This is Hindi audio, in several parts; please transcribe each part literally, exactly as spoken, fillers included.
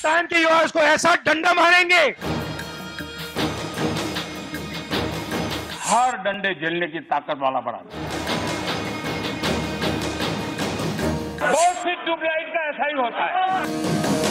हिंदुस्तान के युवा उसको ऐसा डंडा मारेंगे, हर डंडे झेलने की ताकत वाला बना। बहुत सी ट्यूबलाइट का ऐसा ही होता है।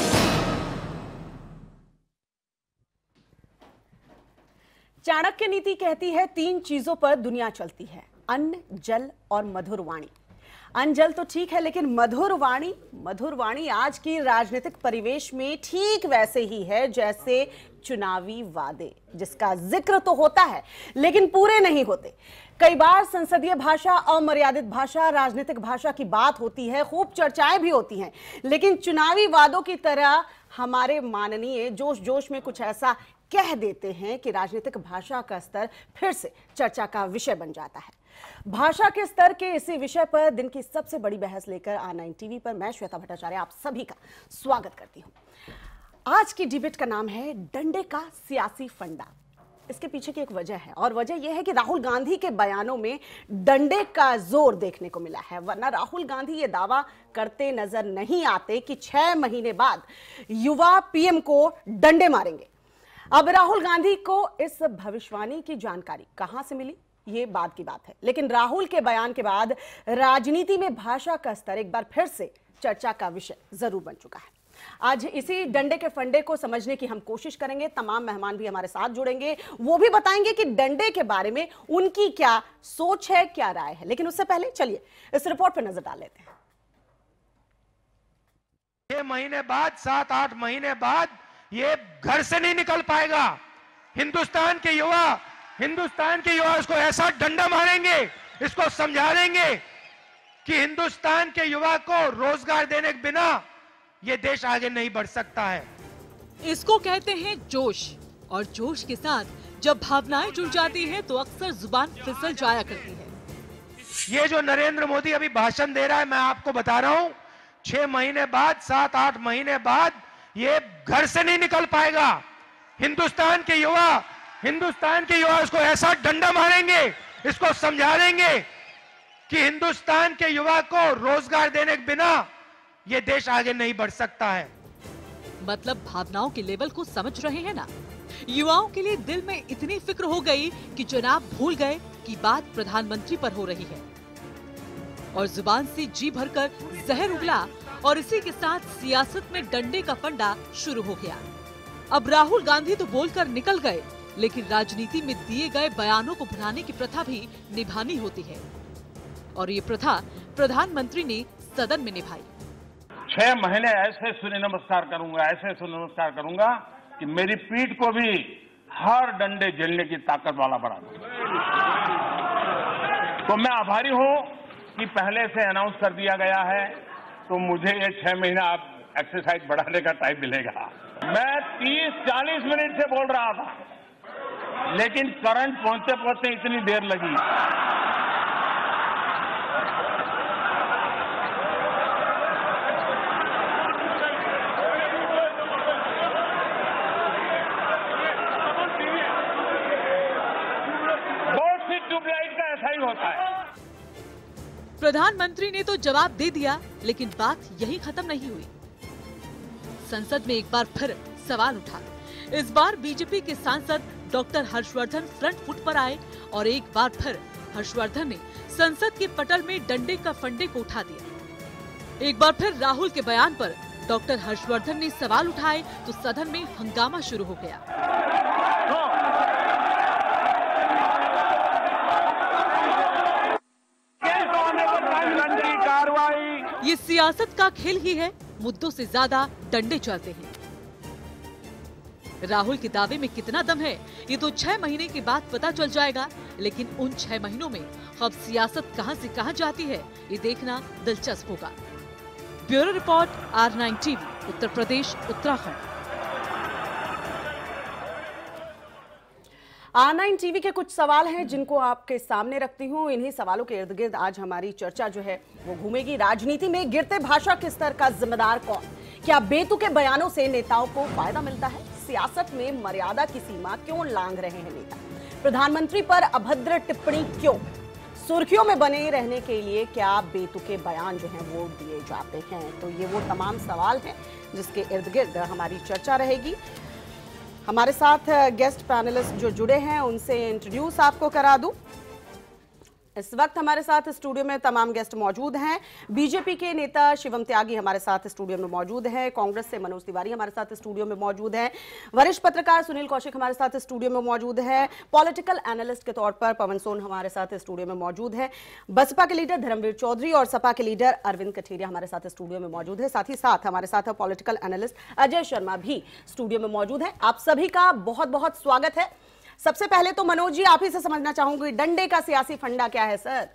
चाणक्य नीति कहती है तीन चीजों पर दुनिया चलती है, अन्न, जल और मधुर वाणी। अन्न जल तो ठीक है, लेकिन मधुर वाणी मधुर वाणी आज की राजनीतिक परिवेश में ठीक वैसे ही है जैसे चुनावी वादे, जिसका जिक्र तो होता है लेकिन पूरे नहीं होते। कई बार संसदीय भाषा, अमर्यादित भाषा, राजनीतिक भाषा की बात होती है, खूब चर्चाएं भी होती हैं, लेकिन चुनावी वादों की तरह हमारे माननीय जोश जोश में कुछ ऐसा कह देते हैं कि राजनीतिक भाषा का स्तर फिर से चर्चा का विषय बन जाता है। भाषा के स्तर के इसी विषय पर दिन की सबसे बड़ी बहस लेकर आर नाइन टीवी पर मैं श्वेता भट्टाचार्य आप सभी का स्वागत करती हूं। आज की डिबेट का नाम है डंडे का सियासी फंडा। इसके पीछे की एक वजह है, और वजह यह है कि राहुल गांधी के बयानों में डंडे का जोर देखने को मिला है। वरना राहुल गांधी ये दावा करते नजर नहीं आते कि छह महीने बाद युवा पीएम को डंडे मारेंगे। अब राहुल गांधी को इस भविष्यवाणी की जानकारी कहां से मिली, ये बात की बात है, लेकिन राहुल के बयान के बाद राजनीति में भाषा का स्तर एक बार फिर से चर्चा का विषय जरूर बन चुका है। आज इसी डंडे के फंडे को समझने की हम कोशिश करेंगे। तमाम मेहमान भी हमारे साथ जुड़ेंगे, वो भी बताएंगे कि डंडे के बारे में उनकी क्या सोच है, क्या राय है। लेकिन उससे पहले चलिए इस रिपोर्ट पर नजर डाल लेते हैं। छह महीने बाद, सात आठ महीने बाद ये घर से नहीं निकल पाएगा। हिंदुस्तान के युवा हिंदुस्तान के युवा इसको ऐसा डंडा मारेंगे, इसको समझा देंगे कि हिंदुस्तान के युवा को रोजगार देने के बिना ये देश आगे नहीं बढ़ सकता है। इसको कहते हैं जोश, और जोश के साथ जब भावनाएं जुड़ जाती हैं तो अक्सर जुबान फिसल जाया करती है। ये जो नरेंद्र मोदी अभी भाषण दे रहा है, मैं आपको बता रहा हूं, छह महीने बाद, सात आठ महीने बाद ये घर से नहीं निकल पाएगा। हिंदुस्तान के युवा हिंदुस्तान के युवा इसको ऐसा डंडा मारेंगे, इसको समझा देंगे कि हिंदुस्तान के युवा को रोजगार देने के बिना ये देश आगे नहीं बढ़ सकता है। मतलब भावनाओं के लेवल को समझ रहे हैं ना। युवाओं के लिए दिल में इतनी फिक्र हो गई कि जनाब भूल गए कि बात प्रधानमंत्री पर हो रही है, और जुबान से जी भरकर जहर उगला, और इसी के साथ सियासत में डंडे का फंडा शुरू हो गया। अब राहुल गांधी तो बोलकर निकल गए, लेकिन राजनीति में दिए गए बयानों को भुनाने की प्रथा भी निभानी होती है, और ये प्रथा प्रधानमंत्री ने सदन में निभाई। छह महीने ऐसे सूर्य नमस्कार करूंगा, ऐसे सूर्य नमस्कार करूंगा कि मेरी पीठ को भी हर डंडे झेलने की ताकत वाला बना दूंगा। तो मैं आभारी हूं कि पहले से अनाउंस कर दिया गया है, तो मुझे ये छह महीना आप एक्सरसाइज बढ़ाने का टाइम मिलेगा। मैं तीस चालीस मिनट से बोल रहा था, लेकिन करंट पहुंचते पहुंचते इतनी देर लगी। बहुत सी ट्यूबलाइट का ऐसा ही होता है। प्रधानमंत्री ने तो जवाब दे दिया, लेकिन बात यही खत्म नहीं हुई। संसद में एक बार फिर सवाल उठा। इस बार बीजेपी के सांसद डॉक्टर हर्षवर्धन फ्रंट फुट पर आए, और एक बार फिर हर्षवर्धन ने संसद के पटल में डंडे का फंडे को उठा दिया। एक बार फिर राहुल के बयान पर डॉक्टर हर्षवर्धन ने सवाल उठाए तो सदन में हंगामा शुरू हो गया। ये सियासत का खेल ही है, मुद्दों से ज्यादा डंडे चलते हैं। राहुल के दावे में कितना दम है ये तो छह महीने के बाद पता चल जाएगा, लेकिन उन छह महीनों में अब सियासत कहां से कहां जाती है ये देखना दिलचस्प होगा। Bureau report, R nine TV, Uttar Pradesh, Uttarakhand. R nine TV के कुछ सवाल हैं जिनको आपके सामने रखती हूँ। इन्हीं सवालों के इर्द गिर्द आज हमारी चर्चा जो है वो घूमेगी। राजनीति में गिरते भाषा के स्तर का जिम्मेदार कौन? क्या बेतुके बयानों से नेताओं को फायदा मिलता है? सियासत में मर्यादा की सीमा क्यों लांघ रहे हैं नेता? प्रधानमंत्री पर अभद्र टिप्पणी क्यों? सुर्खियों में बने रहने के लिए क्या बेतुके बयान जो हैं वो दिए जाते हैं? तो ये वो तमाम सवाल हैं जिसके इर्द गिर्द हमारी चर्चा रहेगी। हमारे साथ गेस्ट पैनलिस्ट जो जुड़े हैं उनसे इंट्रोड्यूस आपको करा दूं। इस वक्त हमारे साथ स्टूडियो में तमाम गेस्ट मौजूद हैं। बीजेपी के नेता शिवम त्यागी हमारे साथ स्टूडियो में मौजूद हैं। कांग्रेस से मनोज तिवारी हमारे साथ स्टूडियो में मौजूद हैं। वरिष्ठ पत्रकार सुनील कौशिक हमारे साथ स्टूडियो में मौजूद है। पॉलिटिकल एनालिस्ट के तौर पर पवन सोन हमारे साथ स्टूडियो में मौजूद है। बसपा के लीडर धर्मवीर चौधरी और सपा के लीडर अरविंद कठेरिया हमारे साथ स्टूडियो में मौजूद है। साथ ही साथ हमारे साथ पॉलिटिकल एनालिस्ट अजय शर्मा भी स्टूडियो में मौजूद है। आप सभी का बहुत बहुत स्वागत है। सबसे पहले तो मनोज जी आप ही से समझना चाहूंगी, डंडे का सियासी फंडा क्या है सर?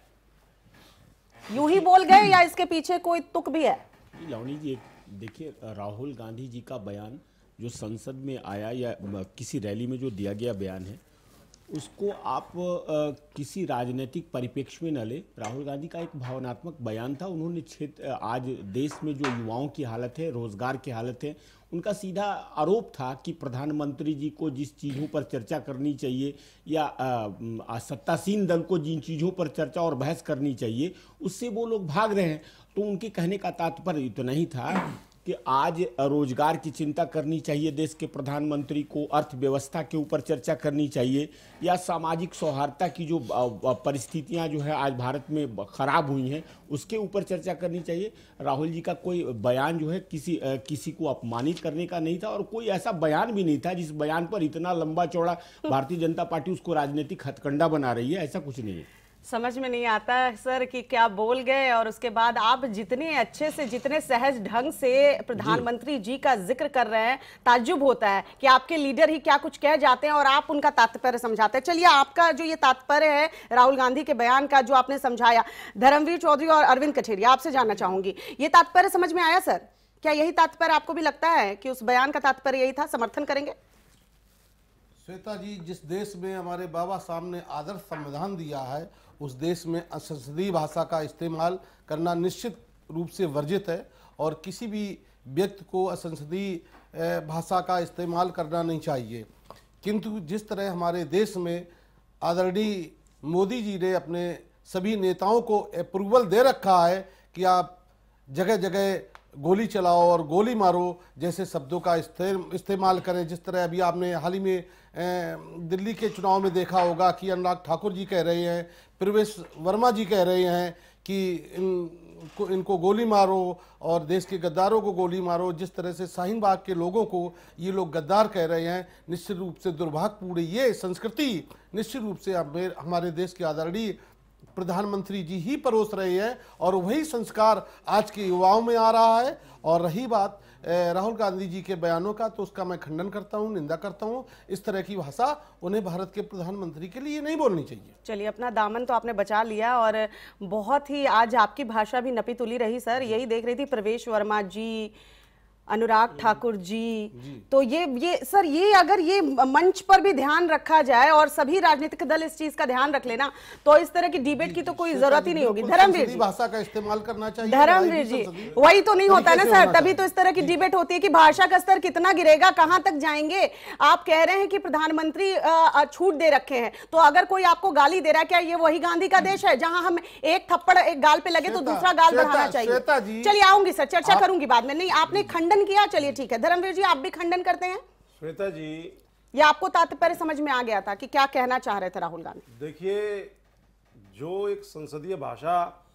यूं ही बोल गए या इसके पीछे कोई तुक भी है? लावणी जी, देखिए, राहुल गांधी जी का बयान जो संसद में आया या किसी रैली में जो दिया गया बयान है, उसको आप आ, किसी राजनीतिक परिप्रेक्ष्य में न ले। राहुल गांधी का एक भावनात्मक बयान था। उन्होंने क्षेत्र आज देश में जो युवाओं की हालत है, रोजगार की हालत है, उनका सीधा आरोप था कि प्रधानमंत्री जी को जिस चीज़ों पर चर्चा करनी चाहिए या सत्तासीन दल को जिन चीज़ों पर चर्चा और बहस करनी चाहिए उससे वो लोग भाग रहे हैं। तो उनके कहने का तात्पर्य इतना ही था कि आज रोजगार की चिंता करनी चाहिए देश के प्रधानमंत्री को, अर्थव्यवस्था के ऊपर चर्चा करनी चाहिए, या सामाजिक सौहार्दता की जो परिस्थितियां जो है आज भारत में खराब हुई हैं उसके ऊपर चर्चा करनी चाहिए। राहुल जी का कोई बयान जो है किसी किसी को अपमानित करने का नहीं था, और कोई ऐसा बयान भी नहीं था जिस बयान पर इतना लंबा चौड़ा भारतीय जनता पार्टी उसको राजनीतिक हथकंडा बना रही है। ऐसा कुछ नहीं है। समझ में नहीं आता सर कि क्या बोल गए, और उसके बाद आप जितने अच्छे से, जितने सहज ढंग से प्रधानमंत्री जी का जिक्र कर रहे हैं, ताज्जुब होता है कि आपके लीडर ही क्या कुछ कह जाते हैं और आप उनका तात्पर्य समझाते हैं। चलिए, आपका जो ये तात्पर्य है राहुल गांधी के बयान का जो आपने समझाया, धर्मवीर चौधरी और अरविंद कठेरिया आपसे जानना चाहूंगी, ये तात्पर्य समझ में आया सर? क्या यही तात्पर्य आपको भी लगता है कि उस बयान का तात्पर्य यही था? समर्थन करेंगे? श्वेता जी, जिस देश में हमारे बाबा साहब ने आदर्श संविधान दिया है उस देश में असंसदीय भाषा का इस्तेमाल करना निश्चित रूप से वर्जित है, और किसी भी व्यक्ति को असंसदीय भाषा का इस्तेमाल करना नहीं चाहिए। किंतु जिस तरह हमारे देश में आदरणीय मोदी जी ने अपने सभी नेताओं को अप्रूवल दे रखा है कि आप जगह जगह गोली चलाओ और गोली मारो जैसे शब्दों का इस्तेमाल करें, जिस तरह अभी आपने हाल ही में दिल्ली के चुनाव में देखा होगा कि अनुराग ठाकुर जी कह रहे हैं, प्रवेश वर्मा जी कह रहे हैं कि इनको इनको गोली मारो और देश के गद्दारों को गोली मारो। जिस तरह से शाहीन बाग के लोगों को ये लोग गद्दार कह रहे हैं, निश्चित रूप से दुर्भाग्यपूर्ण ये संस्कृति निश्चित रूप से हमारे देश के आदरणीय प्रधानमंत्री जी ही परोस रहे हैं, और वही संस्कार आज के युवाओं में आ रहा है। और रही बात राहुल गांधी जी के बयानों का, तो उसका मैं खंडन करता हूं, निंदा करता हूं। इस तरह की भाषा उन्हें भारत के प्रधानमंत्री के लिए नहीं बोलनी चाहिए। चलिए, अपना दामन तो आपने बचा लिया, और बहुत ही आज आपकी भाषा भी नपी तुली रही सर। यही देख रही थी, प्रवेश वर्मा जी, अनुराग ठाकुर जी, जी। तो ये ये सर, ये अगर ये मंच पर भी ध्यान रखा जाए और सभी राजनीतिक दल इस चीज का ध्यान रख लेना, तो इस तरह की डिबेट की तो कोई जरूरत ही नहीं होगी। धर्मवीर जी, भाषा का इस्तेमाल करना चाहिए। धर्मवीर जी, वही तो नहीं होता ना सर, तभी तो इस तरह की डिबेट होती है कि भाषा का स्तर कितना गिरेगा, कहां तक जाएंगे। आप कह रहे हैं कि प्रधानमंत्री छूट दे रखे हैं, तो अगर कोई आपको गाली दे रहा है, क्या ये वही गांधी का देश है जहां हम एक थप्पड़ एक गाल पे लगे तो दूसरा गाल बढ़ाना चाहिए? चलिए, आऊंगी सर, चर्चा करूंगी बाद में। नहीं, आपने खंडन किया, चलिए ठीक है। धर्मवीर जी, आप भी खंडन करते हैं? श्वेता जी, ये आपको तात्पर्य समझ में आ गया था कि क्या कहना चाह रहे थे राहुल गांधी? देखिए, जो एक संसदीय भाषा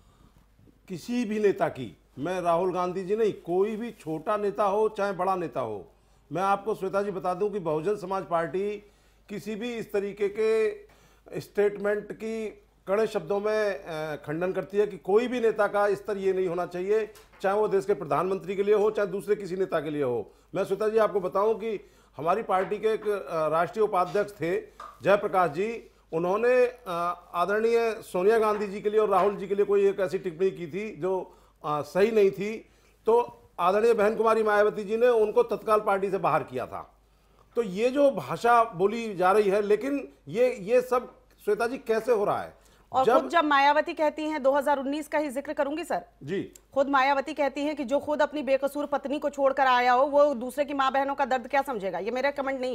किसी भी नेता की, मैं राहुल गांधी जी नहीं, कोई भी छोटा नेता हो चाहे बड़ा नेता हो, मैं आपको श्वेता जी बता दूं कि बहुजन समाज पार्टी किसी भी इस तरीके के स्टेटमेंट की कड़े शब्दों में खंडन करती है कि कोई भी नेता का स्तर ये नहीं होना चाहिए, चाहे वो देश के प्रधानमंत्री के लिए हो चाहे दूसरे किसी नेता के लिए हो। मैं श्वेता जी आपको बताऊं कि हमारी पार्टी के एक राष्ट्रीय उपाध्यक्ष थे जयप्रकाश जी, उन्होंने आदरणीय सोनिया गांधी जी के लिए और राहुल जी के लिए कोई एक ऐसी टिप्पणी की थी जो सही नहीं थी, तो आदरणीय बहन कुमारी मायावती जी ने उनको तत्काल पार्टी से बाहर किया था। तो ये जो भाषा बोली जा रही है, लेकिन ये ये सब श्वेता जी कैसे हो रहा है? और जब, खुद जब मायावती कहती हैं, दो हज़ार उन्नीस का ही जिक्र करूंगी सर जी, खुद मायावती कहती हैं कि जो खुद अपनी बेकसूर पत्नी को छोड़कर आया हो वो दूसरे की मां बहनों का दर्द क्या समझेगा। ये मेरा कमेंट नहीं है।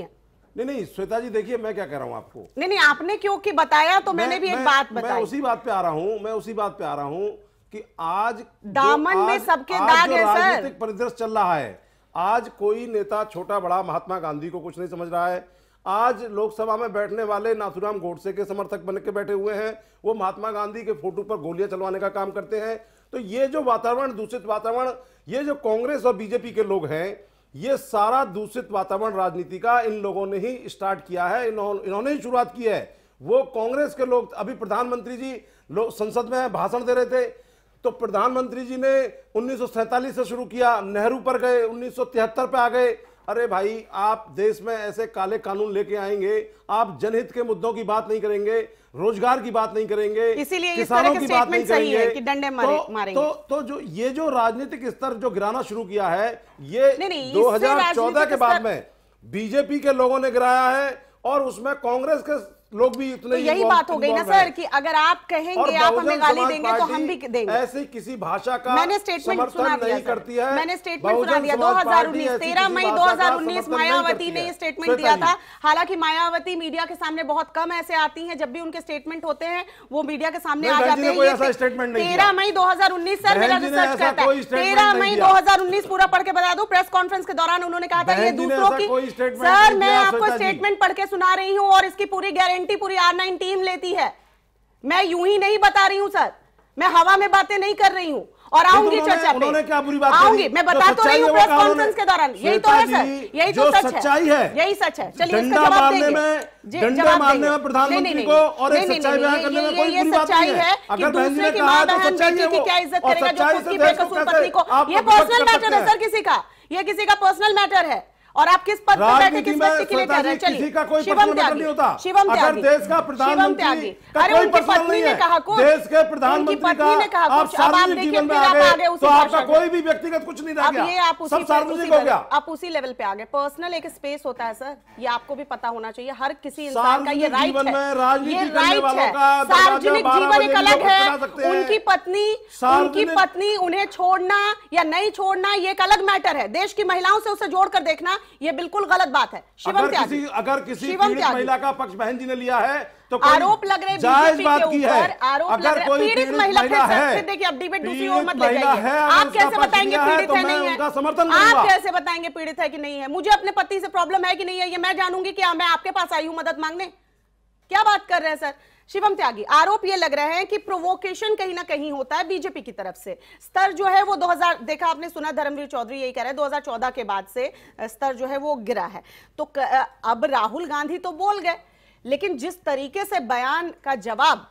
नहीं नहीं श्वेता जी देखिए मैं क्या कह रहा हूं आपको। नहीं नहीं आपने क्योंकि बताया तो मैंने भी एक बात बताई। मैं उसी बात पे आ रहा हूं मैं उसी बात पे आ रहा हूं कि आज दामन में सबके दाग है सर। राजनीतिक परिदृश्य चल रहा है, आज कोई नेता छोटा बड़ा महात्मा गांधी को कुछ नहीं समझ रहा है। आज लोकसभा में बैठने वाले नाथुराम गोडसे के समर्थक बन के बैठे हुए हैं, वो महात्मा गांधी के फोटो पर गोलियां चलवाने का काम करते हैं। तो ये जो वातावरण दूषित वातावरण, ये जो कांग्रेस और बीजेपी के लोग हैं, ये सारा दूषित वातावरण राजनीति का इन लोगों ने ही स्टार्ट किया है, इन्होंने इन्होंने ही शुरुआत की है। वो कांग्रेस के लोग, अभी प्रधानमंत्री जी लोग संसद में भाषण दे रहे थे तो प्रधानमंत्री जी ने उन्नीस सौ सैंतालीस से शुरू किया, नेहरू पर गए, उन्नीस सौ तिहत्तर पे आ गए। अरे भाई आप देश में ऐसे काले कानून लेके आएंगे, आप जनहित के मुद्दों की बात नहीं करेंगे, रोजगार की बात नहीं करेंगे, इसीलिए किसानों की बात नहीं सही करेंगे है कि डंडे मारे, तो, मारेंगे। तो, तो जो ये जो राजनीतिक स्तर जो गिराना शुरू किया है, ये नहीं, नहीं, दो हज़ार चौदह के बाद स्तर... में बीजेपी के लोगों ने गिराया है और उसमें कांग्रेस के लोग भी इतने तो यही बात हो गई ना सर कि अगर आप कहेंगे आप हमें गाली देंगे तो हम भी देंगे। ऐसी किसी भाषा का मैंने स्टेटमेंट सुना दिया नहीं करती है। मैंने स्टेटमेंट सुना दिया दो हज़ार उन्नीस तेरह मई दो हज़ार उन्नीस मायावती ने ये स्टेटमेंट दिया था। हालांकि मायावती मीडिया के सामने बहुत कम ऐसे आती हैं, जब भी उनके स्टेटमेंट होते हैं वो मीडिया के सामने आ जाते हैं। तेरह मई दो हज़ार उन्नीस सर मेरा रिसर्च करता है, तेरह मई दो हज़ार उन्नीस पूरा पढ़ के बता दूं। प्रेस कॉन्फ्रेंस के दौरान उन्होंने कहा था ये दूसरों की, सर मैं आपको स्टेटमेंट पढ़ के सुना रही हूँ और इसकी पूरी गारंटी पूरी आर नाइन टीम लेती है। मैं यूं ही नहीं बता रही हूं सर, मैं हवा में बातें नहीं कर रही हूं और आऊंगी चर्चा पे। उन्होंने क्या बुरी बात आऊंगी, मैं बता तो रही हूं प्रेस कॉन्फ्रेंस के दौरान। यही तो है सर, यही तो सच है, यही सच है। चलिए इसका जवाब देंगे, डंडा मारने में प्रधानमंत्री को और एक सच्चाई बयान करने में कोई बुरी बात नहीं है। अगर दूसरे की मां बहन बेटी की क्या इज्जत करेगा जो खुद की बेकसूर पत्नी को। ये पर्सनल मैटर है सर किसी का, ये किसी का पर्सनल मैटर है और आप किस पद पर बैठे किस व्यक्ति के लिए कर रहे हैं। चलिए शिवम त्यागी, शिवम त्यागी, देश का प्रधानमंत्री अरे उनकी पत्नी ने कहा कुछ, देश के प्रधानमंत्री का ने कहा आप कुछ, अब आप देखिए फिर आप आ गए उसी तो आपका कोई भी व्यक्तिगत कुछ नहीं रह गया, अब ये आप उसी सब सार्वजनिक हो गया। आप उसी लेवल पे आ गए। पर्सनल एक स्पेस होता है सर, ये आपको भी पता होना चाहिए। हर किसी इंसान का ये राइट है, ये राइट है। सार्वजनिक जीवन एक अलग है, उनकी पत्नी उनकी पत्नी उन्हें छोड़ना या नहीं छोड़ना ये एक अलग मैटर है। देश की महिलाओं से उसे जोड़कर देखना ये बिल्कुल गलत बात है। शिवम त्यागी, अगर किसी पीड़ित महिला का पक्ष बहन जी ने लिया है तो आरोप लग रहे जायज बात की है। आरोप लग रहे पीड़ित महिला है, देखिए अब डिबेट दूसरी ओर मत ले जाइए। आप कैसे बताएंगे पीड़ित है नहीं है, आप कैसे बताएंगे पीड़ित है कि नहीं है? मुझे अपने पति से प्रॉब्लम है कि नहीं है ये मैं जानूंगी क्या? मैं आपके पास आई हूं मदद मांगने? क्या बात कर रहे हैं सर? शिवम त्यागी, आरोप ये लग रहे हैं कि प्रोवोकेशन कहीं ना कहीं होता है बीजेपी की तरफ से। स्तर जो है वो दो हज़ार देखा आपने सुना, धर्मवीर चौधरी यही कह रहे हैं दो हज़ार चौदह के बाद से स्तर जो है वो गिरा है। तो अब राहुल गांधी तो बोल गए, लेकिन जिस तरीके से बयान का जवाब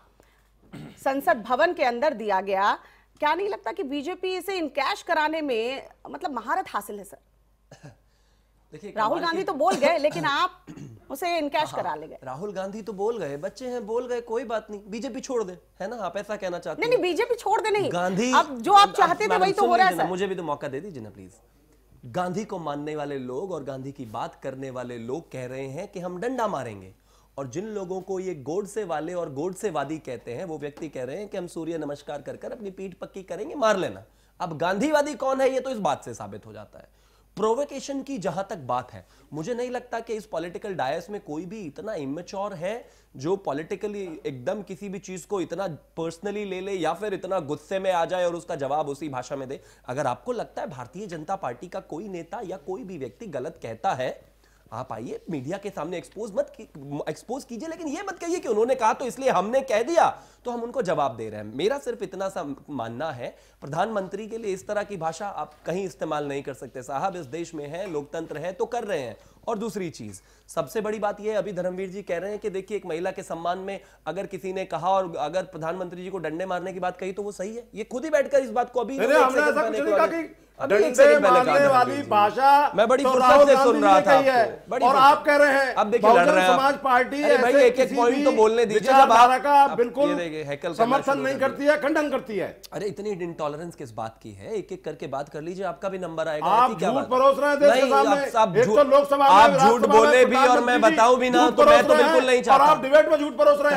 संसद भवन के अंदर दिया गया, क्या नहीं लगता कि बीजेपी इसे इनकैश कराने में मतलब महारत हासिल है सर? देखिए राहुल गांधी तो बोल गए लेकिन आप उसे इनकैश करा ले गए। राहुल गांधी तो बोल गए, बच्चे हैं बोल गए, कोई बात नहीं, बीजेपी छोड़ दे, है ना? आप ऐसा कहना चाहते हैं? नहीं नहीं बीजेपी छोड़ दे नहीं, गांधी अब जो आप चाहते थे वही तो हो रहा है सर। मुझे भी तो मौका दे दीजिए ना प्लीज। गांधी को मानने वाले लोग और गांधी की बात करने वाले लोग कह रहे हैं कि हम डंडा मारेंगे, और जिन लोगों को ये गोडसे वाले और गोडसेवादी कहते हैं वो व्यक्ति कह रहे हैं कि हम सूर्य नमस्कार कर कर अपनी पीठ पक्की करेंगे, मार लेना। अब गांधीवादी कौन है ये तो इस बात से साबित हो जाता है। प्रोवोकेशन की जहां तक बात है, मुझे नहीं लगता कि इस पॉलिटिकल डायस में कोई भी इतना इमेच्योर है जो पॉलिटिकली एकदम किसी भी चीज को इतना पर्सनली ले ले या फिर इतना गुस्से में आ जाए और उसका जवाब उसी भाषा में दे। अगर आपको लगता है भारतीय जनता पार्टी का कोई नेता या कोई भी व्यक्ति गलत कहता है, आप आइए मीडिया के सामने एक्सपोज मत एक्सपोज कीजिए, लेकिन ये मत कहिए कि उन्होंने कहा तो इसलिए हमने कह दिया तो हम उनको जवाब दे रहे हैं। मेरा सिर्फ इतना सा मानना है, प्रधानमंत्री के लिए इस तरह की भाषा आप कहीं इस्तेमाल नहीं कर सकते साहब। इस देश में है, लोकतंत्र है तो कर रहे हैं। और दूसरी चीज, सबसे बड़ी बात यह है, अभी धर्मवीर जी कह रहे हैं कि देखिए एक महिला के सम्मान में अगर किसी ने कहा और अगर प्रधानमंत्री जी को डंडे मारने की बात कही तो वो सही है। ये खुद ही बैठकर इस बात को अभी डंडे मारने वाली भाषा मैं बड़ी फुर्सत से सुन रहा था आपको, और आप कह रहे हैं अब देखिए लड़ रहे हैं समाज पार्टी भाई एक एक पॉइंट तो बोलने दीजिए। विचारधारा का बिल्कुल समर्थन नहीं करती है, खंडन करती है। अरे इतनी इंटॉलरेंस किस बात की है? एक एक करके बात कर लीजिए, आपका भी नंबर आएगा। आप झूठ परोस रहे हैं देश के सामने। एक तो लोकसभा में आप झूठ बोले भी और मैं बताऊं भी ना तो मैं तो बिल्कुल नहीं चाहता। और आप डिबेट में झूठ परोस रहे हैं।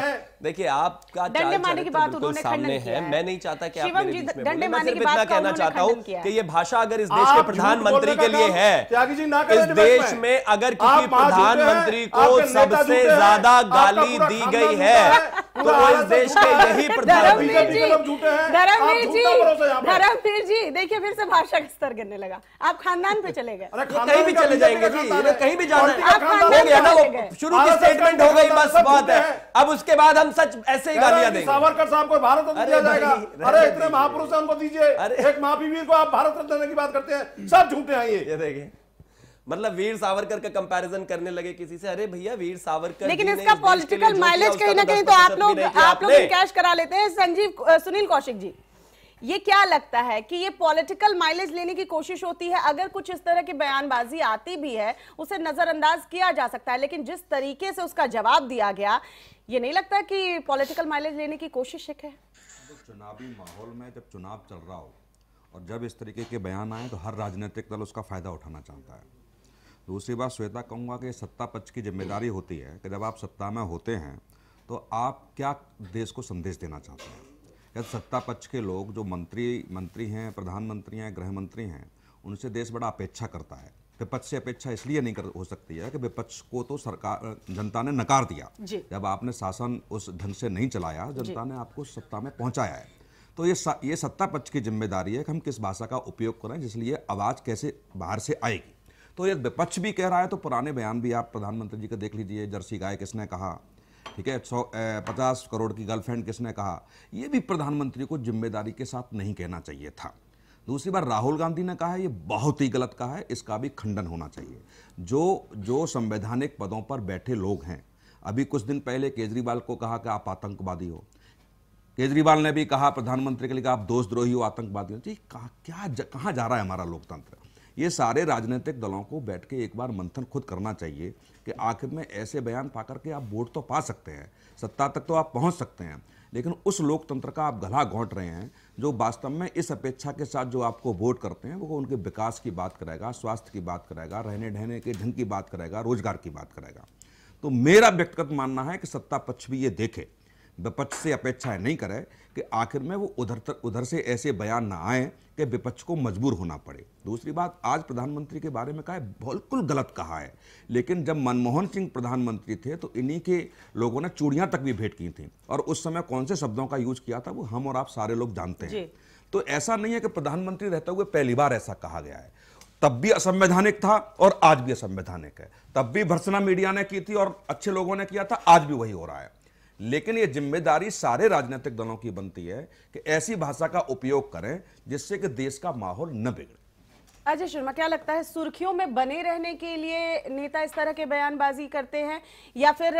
देखिए आपका डंडे चाल मारने की चरित्र बात बिल्कुल उन्होंने सामने खंडन किया है। है। मैं नहीं चाहता कि आप शिवम मेरे जी, बीच में डंडे बोलें। मैं मारने सिर्फ की बात इतना का कहना उन्होंने चाहता खंडन हूं किया है। कि ये भाषा अगर इस देश आप के झूठ प्रधानमंत्री बोलने के का लिए काम है, त्यागी जी ना करें इस डिबेट देश में। में अगर आप किसी वहां झूठे हैं, प्रधानमंत्री को आपके नेता सबसे झूठे हैं, ज्यादा आपका गाली पूरा दी खानदान गई झूठा है है, तो पूरा वो इस भारत देश झूठा के है। यही धर्मवीर प्रधानमंत्री जी, के लोग झूठे हैं, धर्मवीर आप जी, झूठा भरोसा यहाँ पे। धर्मवीर जी, देखिए फिर से भाषा का स्तर गिरने लगा। आप खानदान पे चले गए। अरे ये कहीं भी चले जाएंगे जी, ये कहीं भी जाना है। आप खानदान हो गया ना, पे वो चले गए। शुरू की स्टेटमेंट हो गई, बस बात है। अब उसके बाद हम सच ऐसे ही गालियां देंगे। सावरकर साहब को भारत रत्न अरे दिया जाएगा। भाई, रहने अरे इतने दीजिए। महापुरुष हैं, उनको दीजिए। अरे। एक महावीर को आप भारत रत्न देने की बात करते हैं, सब झूठे हैं ये। ये देखिए, मतलब वीर सावरकर का कंपैरिजन करने लगे किसी से। अरे भैया, वीर सावरकर लेकिन जी ने इसका इस देश के लिए पॉलिटिकल जो माइलेज किया, कहीं ना उसका कहीं दस तो आप प्रतिशत लोग भी नहीं किया आप लोग आपने। कैश करा लेते हैं। संजीव अ, सुनील कौशिक जी, ये क्या लगता है कि ये पॉलिटिकल माइलेज लेने की कोशिश होती है? अगर कुछ इस तरह की बयानबाजी आती भी है, उसे नजरअंदाज किया जा सकता है, लेकिन जिस तरीके से उसका जवाब दिया गया, ये नहीं लगता कि पॉलिटिकल माइलेज लेने की कोशिश है? चुनावी माहौल में जब चुनाव चल रहा हो और जब इस तरीके के बयान आए तो हर राजनीतिक दल उसका फायदा उठाना चाहता है। दूसरी बात श्वेता कहूँगा कि सत्ता पक्ष की जिम्मेदारी होती है कि जब आप सत्ता में होते हैं तो आप क्या देश को संदेश देना चाहते हैं। यदि सत्ता पक्ष के लोग जो मंत्री मंत्री हैं, प्रधानमंत्री हैं, गृह मंत्री हैं, उनसे देश बड़ा अपेक्षा करता है। विपक्ष से अपेक्षा इसलिए नहीं कर हो सकती है कि विपक्ष को तो सरकार जनता ने नकार दिया। जब आपने शासन उस ढंग से नहीं चलाया, जनता ने आपको सत्ता में पहुंचाया है। तो ये ये सत्ता पक्ष की जिम्मेदारी है कि हम किस भाषा का उपयोग करें जिसलिए आवाज़ कैसे बाहर से आएगी। तो ये विपक्ष भी कह रहा है तो पुराने बयान भी आप प्रधानमंत्री जी का देख लीजिए। जर्सी गाय किसने कहा, ठीक है, सौ पचास करोड़ की गर्लफ्रेंड किसने कहा, ये भी प्रधानमंत्री को जिम्मेदारी के साथ नहीं कहना चाहिए था। दूसरी बार राहुल गांधी ने कहा है, ये बहुत ही गलत कहा है, इसका भी खंडन होना चाहिए। जो जो संवैधानिक पदों पर बैठे लोग हैं, अभी कुछ दिन पहले केजरीवाल को कहा कि आप आतंकवादी हो, केजरीवाल ने भी कहा प्रधानमंत्री के लिए आप दोषद्रोही हो, आतंकवादी हो। जी कहाँ क्या ज, कहाँ जा रहा है हमारा लोकतंत्र। ये सारे राजनीतिक दलों को बैठ के एक बार मंथन खुद करना चाहिए कि आखिर में ऐसे बयान पा करके आप वोट तो पा सकते हैं, सत्ता तक तो आप पहुंच सकते हैं, लेकिन उस लोकतंत्र का आप गला घोंट रहे हैं जो वास्तव में इस अपेक्षा के साथ जो आपको वोट करते हैं वो उनके विकास की बात करेगा, स्वास्थ्य की बात करेगा, रहने ढहने के ढंग की बात करेगा, रोजगार की बात करेगा। तो मेरा व्यक्तिगत मानना है कि सत्ता पक्ष भी ये देखे, विपक्ष से अपेक्षाएं नहीं करे कि आखिर में वो उधर तक उधर से ऐसे बयान ना आए कि विपक्ष को मजबूर होना पड़े। दूसरी बात, आज प्रधानमंत्री के बारे में कहा है, बिल्कुल गलत कहा है, लेकिन जब मनमोहन सिंह प्रधानमंत्री थे तो इन्हीं के लोगों ने चूड़ियां तक भी भेंट की थी और उस समय कौन से शब्दों का यूज किया था वो हम और आप सारे लोग जानते हैं। तो ऐसा नहीं है कि प्रधानमंत्री रहते हुए पहली बार ऐसा कहा गया है। तब भी असंवैधानिक था और आज भी असंवैधानिक है। तब भी भर्त्सना मीडिया ने की थी और अच्छे लोगों ने किया था, आज भी वही हो रहा है। लेकिन ये जिम्मेदारी सारे राजनीतिक दलों की बनती है कि ऐसी भाषा का उपयोग करें जिससे कि देश का माहौल न बिगड़े। अजय शर्मा, क्या लगता है सुर्खियों में बने रहने के लिए नेता इस तरह के बयानबाजी करते हैं या फिर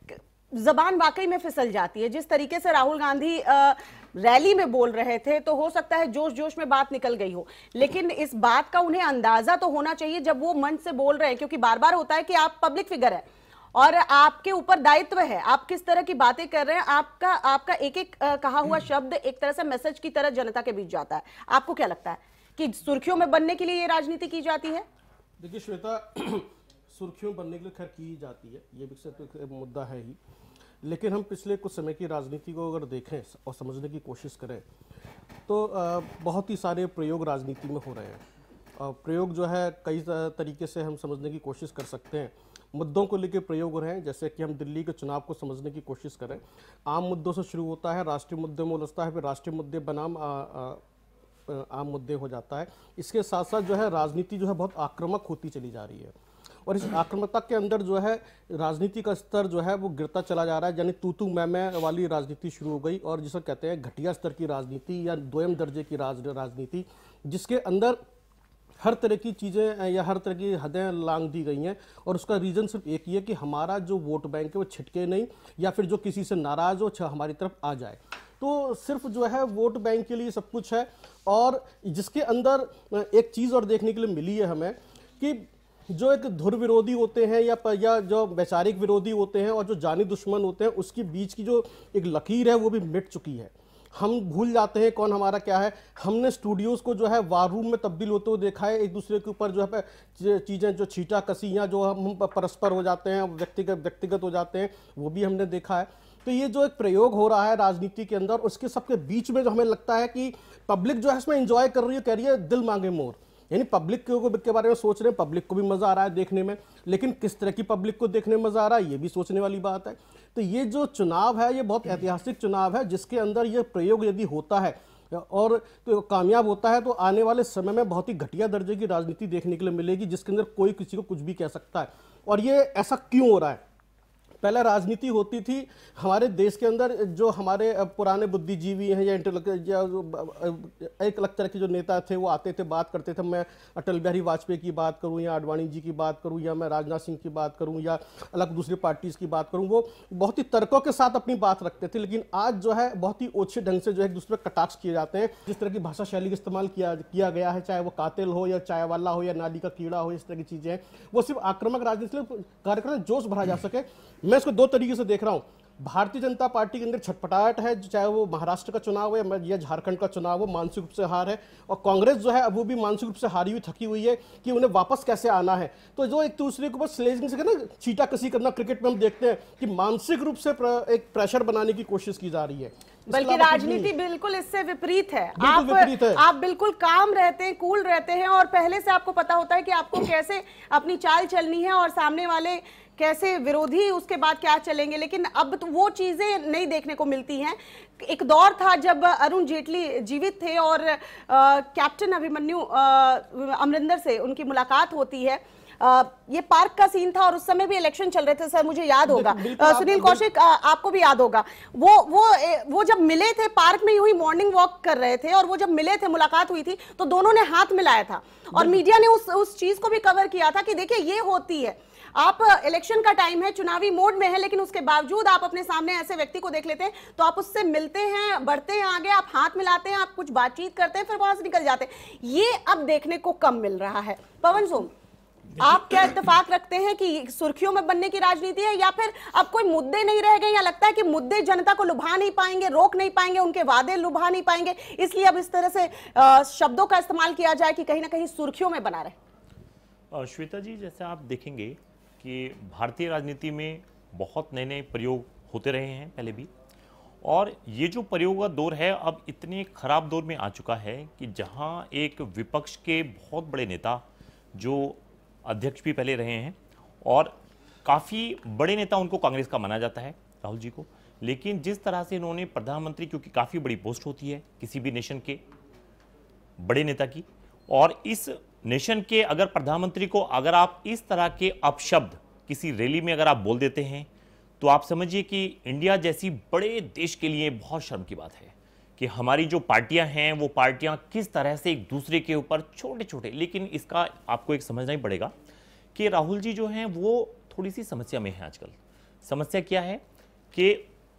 जबान वाकई में फिसल जाती है? जिस तरीके से राहुल गांधी आ, रैली में बोल रहे थे तो हो सकता है जोश जोश में बात निकल गई हो, लेकिन इस बात का उन्हें अंदाजा तो होना चाहिए जब वो मंच से बोल रहे हैं, क्योंकि बार बार होता है कि आप पब्लिक फिगर है और आपके ऊपर दायित्व है, आप किस तरह की बातें कर रहे हैं, आपका आपका एक एक कहा हुआ शब्द एक तरह से मैसेज की तरह जनता के बीच जाता है। आपको क्या लगता है कि सुर्खियों में बनने के लिए ये राजनीति की जाती है? देखिए श्वेता, सुर्खियों बनने के लिए खैर की जाती है, ये भी तो मुद्दा है ही, लेकिन हम पिछले कुछ समय की राजनीति को अगर देखें और समझने की कोशिश करें तो बहुत ही सारे प्रयोग राजनीति में हो रहे हैं। प्रयोग जो है कई तरीके से हम समझने की कोशिश कर सकते हैं। मुद्दों को लेकर प्रयोग हो रहे हैं, जैसे कि हम दिल्ली के चुनाव को समझने की कोशिश करें, आम मुद्दों से शुरू होता है, राष्ट्रीय मुद्दे में उलझता है, फिर राष्ट्रीय मुद्दे बनाम आ, आ, आम मुद्दे हो जाता है। इसके साथ साथ जो है राजनीति जो है बहुत आक्रामक होती चली जा रही है और इस आक्रामकता के अंदर जो है राजनीति का स्तर जो है वो गिरता चला जा रहा है, यानी तू तू मैं मैं वाली राजनीति शुरू हो गई और जिसे कहते हैं घटिया स्तर की राजनीति या दोयम दर्जे की राज राजनीति, जिसके अंदर हर तरह की चीज़ें या हर तरह की हदें लांग दी गई हैं और उसका रीज़न सिर्फ एक ही है कि हमारा जो वोट बैंक है वो छिटके नहीं या फिर जो किसी से नाराज़ हो हमारी तरफ आ जाए। तो सिर्फ जो है वोट बैंक के लिए सब कुछ है और जिसके अंदर एक चीज़ और देखने के लिए मिली है हमें कि जो एक धुर विरोधी होते हैं या या जो वैचारिक विरोधी होते हैं और जो जानी दुश्मन होते हैं उसके बीच की जो एक लकीर है वो भी मिट चुकी है। हम भूल जाते हैं कौन हमारा क्या है। हमने स्टूडियोज़ को जो है वार रूम में तब्दील होते हुए देखा है, एक दूसरे के ऊपर जो है चीज़ें जो छीटा कसी या जो हम परस्पर हो जाते हैं, व्यक्तिगत व्यक्तिगत हो जाते हैं, वो भी हमने देखा है। तो ये जो एक प्रयोग हो रहा है राजनीति के अंदर, उसके सबके बीच में जो हमें लगता है कि पब्लिक जो है इसमें एंजॉय कर रही है, कह रही है दिल मांगे मोर, यानी पब्लिक के बारे में सोच रहे हैं, पब्लिक को भी मजा आ रहा है देखने में, लेकिन किस तरह की पब्लिक को देखने में मजा आ रहा है ये भी सोचने वाली बात है। तो ये जो चुनाव है ये बहुत ऐतिहासिक चुनाव है, जिसके अंदर ये प्रयोग यदि होता है और तो कामयाब होता है तो आने वाले समय में बहुत ही घटिया दर्जे की राजनीति देखने के लिए मिलेगी, जिसके अंदर कोई किसी को कुछ भी कह सकता है। और ये ऐसा क्यों हो रहा है? पहले राजनीति होती थी हमारे देश के अंदर, जो हमारे पुराने बुद्धिजीवी हैं या इंटेलेक्चुअल या एक अलग तरह के जो नेता थे वो आते थे, बात करते थे। मैं अटल बिहारी वाजपेयी की बात करूं या आडवाणी जी की बात करूं या मैं राजनाथ सिंह की बात करूं या अलग दूसरी पार्टीज की बात करूं, वो बहुत ही तर्कों के साथ अपनी बात रखते थे। लेकिन आज जो है बहुत ही ओछे ढंग से जो है एक दूसरे पर कटाक्ष किए जाते हैं। जिस तरह की भाषा शैली का इस्तेमाल किया किया गया है, चाहे वो कातिल हो या चाय वाला हो या नाली का कीड़ा हो, इस तरह की चीजें हैं, वो सिर्फ आक्रामक राजनीति कार्यक्रम में जोश भरा जा सके। मैं इसको दो तरीके से देख रहा हूं। भारतीय जनता पार्टी के अंदर छटपटाहट है, चाहे वो महाराष्ट्र का चुनाव है या झारखंड का चुनाव हो, मानसिक रूप से हार है। और कांग्रेस जो है अब वो भी मानसिक रूप से हारी हुई, थकी हुई है कि उन्हें वापस कैसे आना है। तो जो एक दूसरे के ऊपर स्लेजिंग से ना छीटा कसी करना, क्रिकेट में हम देखते हैं कि मानसिक रूप से एक प्रेशर बनाने की कोशिश की जा रही है। बल्कि राजनीति बिल्कुल इससे विपरीत है। आप विपरीत है। आप बिल्कुल काम रहते हैं, कूल रहते हैं और पहले से आपको पता होता है कि आपको कैसे अपनी चाल चलनी है और सामने वाले कैसे विरोधी उसके बाद क्या चलेंगे। लेकिन अब तो वो चीजें नहीं देखने को मिलती हैं। एक दौर था जब अरुण जेटली जीवित थे और आ, कैप्टन अभिमन्यु अमरिंदर से उनकी मुलाकात होती है। आ, ये पार्क का सीन था और उस समय भी इलेक्शन चल रहे थे सर, मुझे याद होगा। आ, सुनील कौशिक, आ, आपको भी याद होगा। वो वो वो जब मिले थे पार्क में, यूं ही मॉर्निंग वॉक कर रहे थे और वो जब मिले थे, मुलाकात हुई थी, तो दोनों ने हाथ मिलाया था और मीडिया ने उस उस चीज को भी कवर किया था कि देखिए ये होती है। आप इलेक्शन का टाइम है, चुनावी मोड में है, लेकिन उसके बावजूद आप अपने सामने ऐसे व्यक्ति को देख लेते हैं तो आप उससे मिलते हैं, बढ़ते हैं आगे, आप हाथ मिलाते हैं, आप कुछ बातचीत करते हैं, फिर वहां से निकल जाते हैं। ये अब देखने को कम मिल रहा है। पवन सोम, आप क्या इत्तेफाक रखते हैं कि सुर्खियों में बनने की राजनीति है या फिर अब कोई मुद्दे नहीं रह गए, या लगता है कि मुद्दे जनता को लुभा नहीं पाएंगे, रोक नहीं पाएंगे, उनके वादे लुभा नहीं पाएंगे, इसलिए अब इस तरह से शब्दों का इस्तेमाल किया जाए कि कहीं ना कहीं सुर्खियों में बना रहे? श्वेता जी, जैसे आप देखेंगे कि भारतीय राजनीति में बहुत नए नए प्रयोग होते रहे हैं पहले भी, और ये जो प्रयोग का दौर है अब इतने खराब दौर में आ चुका है कि जहां एक विपक्ष के बहुत बड़े नेता, जो अध्यक्ष भी पहले रहे हैं और काफ़ी बड़े नेता, उनको कांग्रेस का माना जाता है, राहुल जी को, लेकिन जिस तरह से इन्होंने प्रधानमंत्री, क्योंकि काफ़ी बड़ी पोस्ट होती है किसी भी नेशन के बड़े नेता की, और इस नेशन के अगर प्रधानमंत्री को अगर आप इस तरह के अपशब्द किसी रैली में अगर आप बोल देते हैं तो आप समझिए कि इंडिया जैसी बड़े देश के लिए बहुत शर्म की बात है कि हमारी जो पार्टियां हैं वो पार्टियां किस तरह से एक दूसरे के ऊपर छोटे छोटे, लेकिन इसका आपको एक समझना ही पड़ेगा कि राहुल जी जो हैं वो थोड़ी सी समस्या में है आजकल। समस्या क्या है कि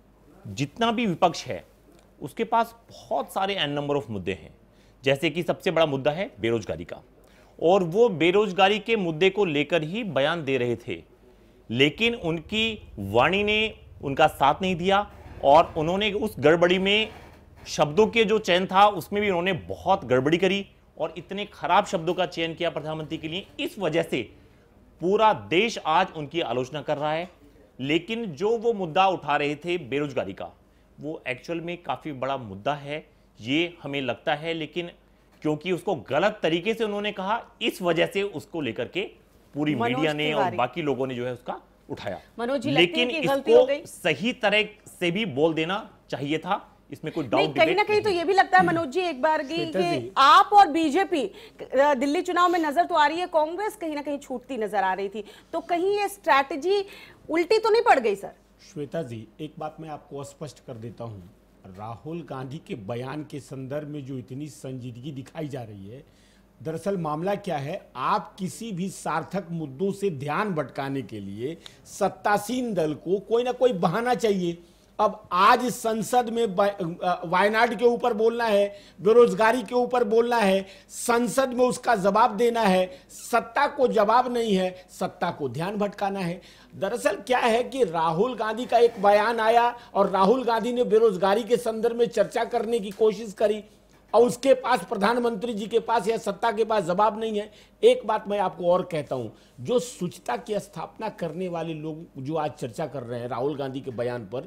जितना भी विपक्ष है उसके पास बहुत सारे एन नंबर ऑफ मुद्दे हैं, जैसे कि सबसे बड़ा मुद्दा है बेरोजगारी का, और वो बेरोजगारी के मुद्दे को लेकर ही बयान दे रहे थे, लेकिन उनकी वाणी ने उनका साथ नहीं दिया और उन्होंने उस गड़बड़ी में शब्दों के जो चयन था उसमें भी उन्होंने बहुत गड़बड़ी करी और इतने खराब शब्दों का चयन किया प्रधानमंत्री के लिए। इस वजह से पूरा देश आज उनकी आलोचना कर रहा है। लेकिन जो वो मुद्दा उठा रहे थे बेरोजगारी का, वो एक्चुअल में काफी बड़ा मुद्दा है, ये हमें लगता है, लेकिन क्योंकि उसको गलत तरीके से उन्होंने कहा, इस वजह से उसको लेकर के पूरी मीडिया ने और बाकी लोगों ने जो है उसका उठाया। लेकिन इसको सही तरह से भी बोल देना चाहिए था, इसमें कोई डाउट कहीं ना कहीं तो ये भी लगता है मनोज जी एक बार की कि आप और बीजेपी दिल्ली चुनाव में नजर तो आ रही है, कांग्रेस कहीं ना कहीं छूटती नजर आ रही थी, तो कहीं ये स्ट्रैटेजी उल्टी तो नहीं पड़ गई सर? श्वेता जी, एक बात मैं आपको स्पष्ट कर देता हूं, राहुल गांधी के बयान के संदर्भ में जो इतनी संजीदगी दिखाई जा रही है, दरअसल मामला क्या है, आप किसी भी सार्थक मुद्दों से ध्यान भटकाने के लिए सत्तासीन दल को कोई ना कोई बहाना चाहिए। अब आज संसद में वायनाड के ऊपर बोलना है, बेरोजगारी के ऊपर बोलना है, संसद में उसका जवाब देना है, सत्ता को जवाब नहीं है, सत्ता को ध्यान भटकाना है। दरअसल क्या है कि राहुल गांधी का एक बयान आया और राहुल गांधी ने बेरोजगारी के संदर्भ में चर्चा करने की कोशिश करी और उसके पास, प्रधानमंत्री जी के पास या सत्ता के पास जवाब नहीं है। एक बात मैं आपको और कहता हूं, जो शुचिता की स्थापना करने वाले लोग जो आज चर्चा कर रहे हैं राहुल गांधी के बयान पर,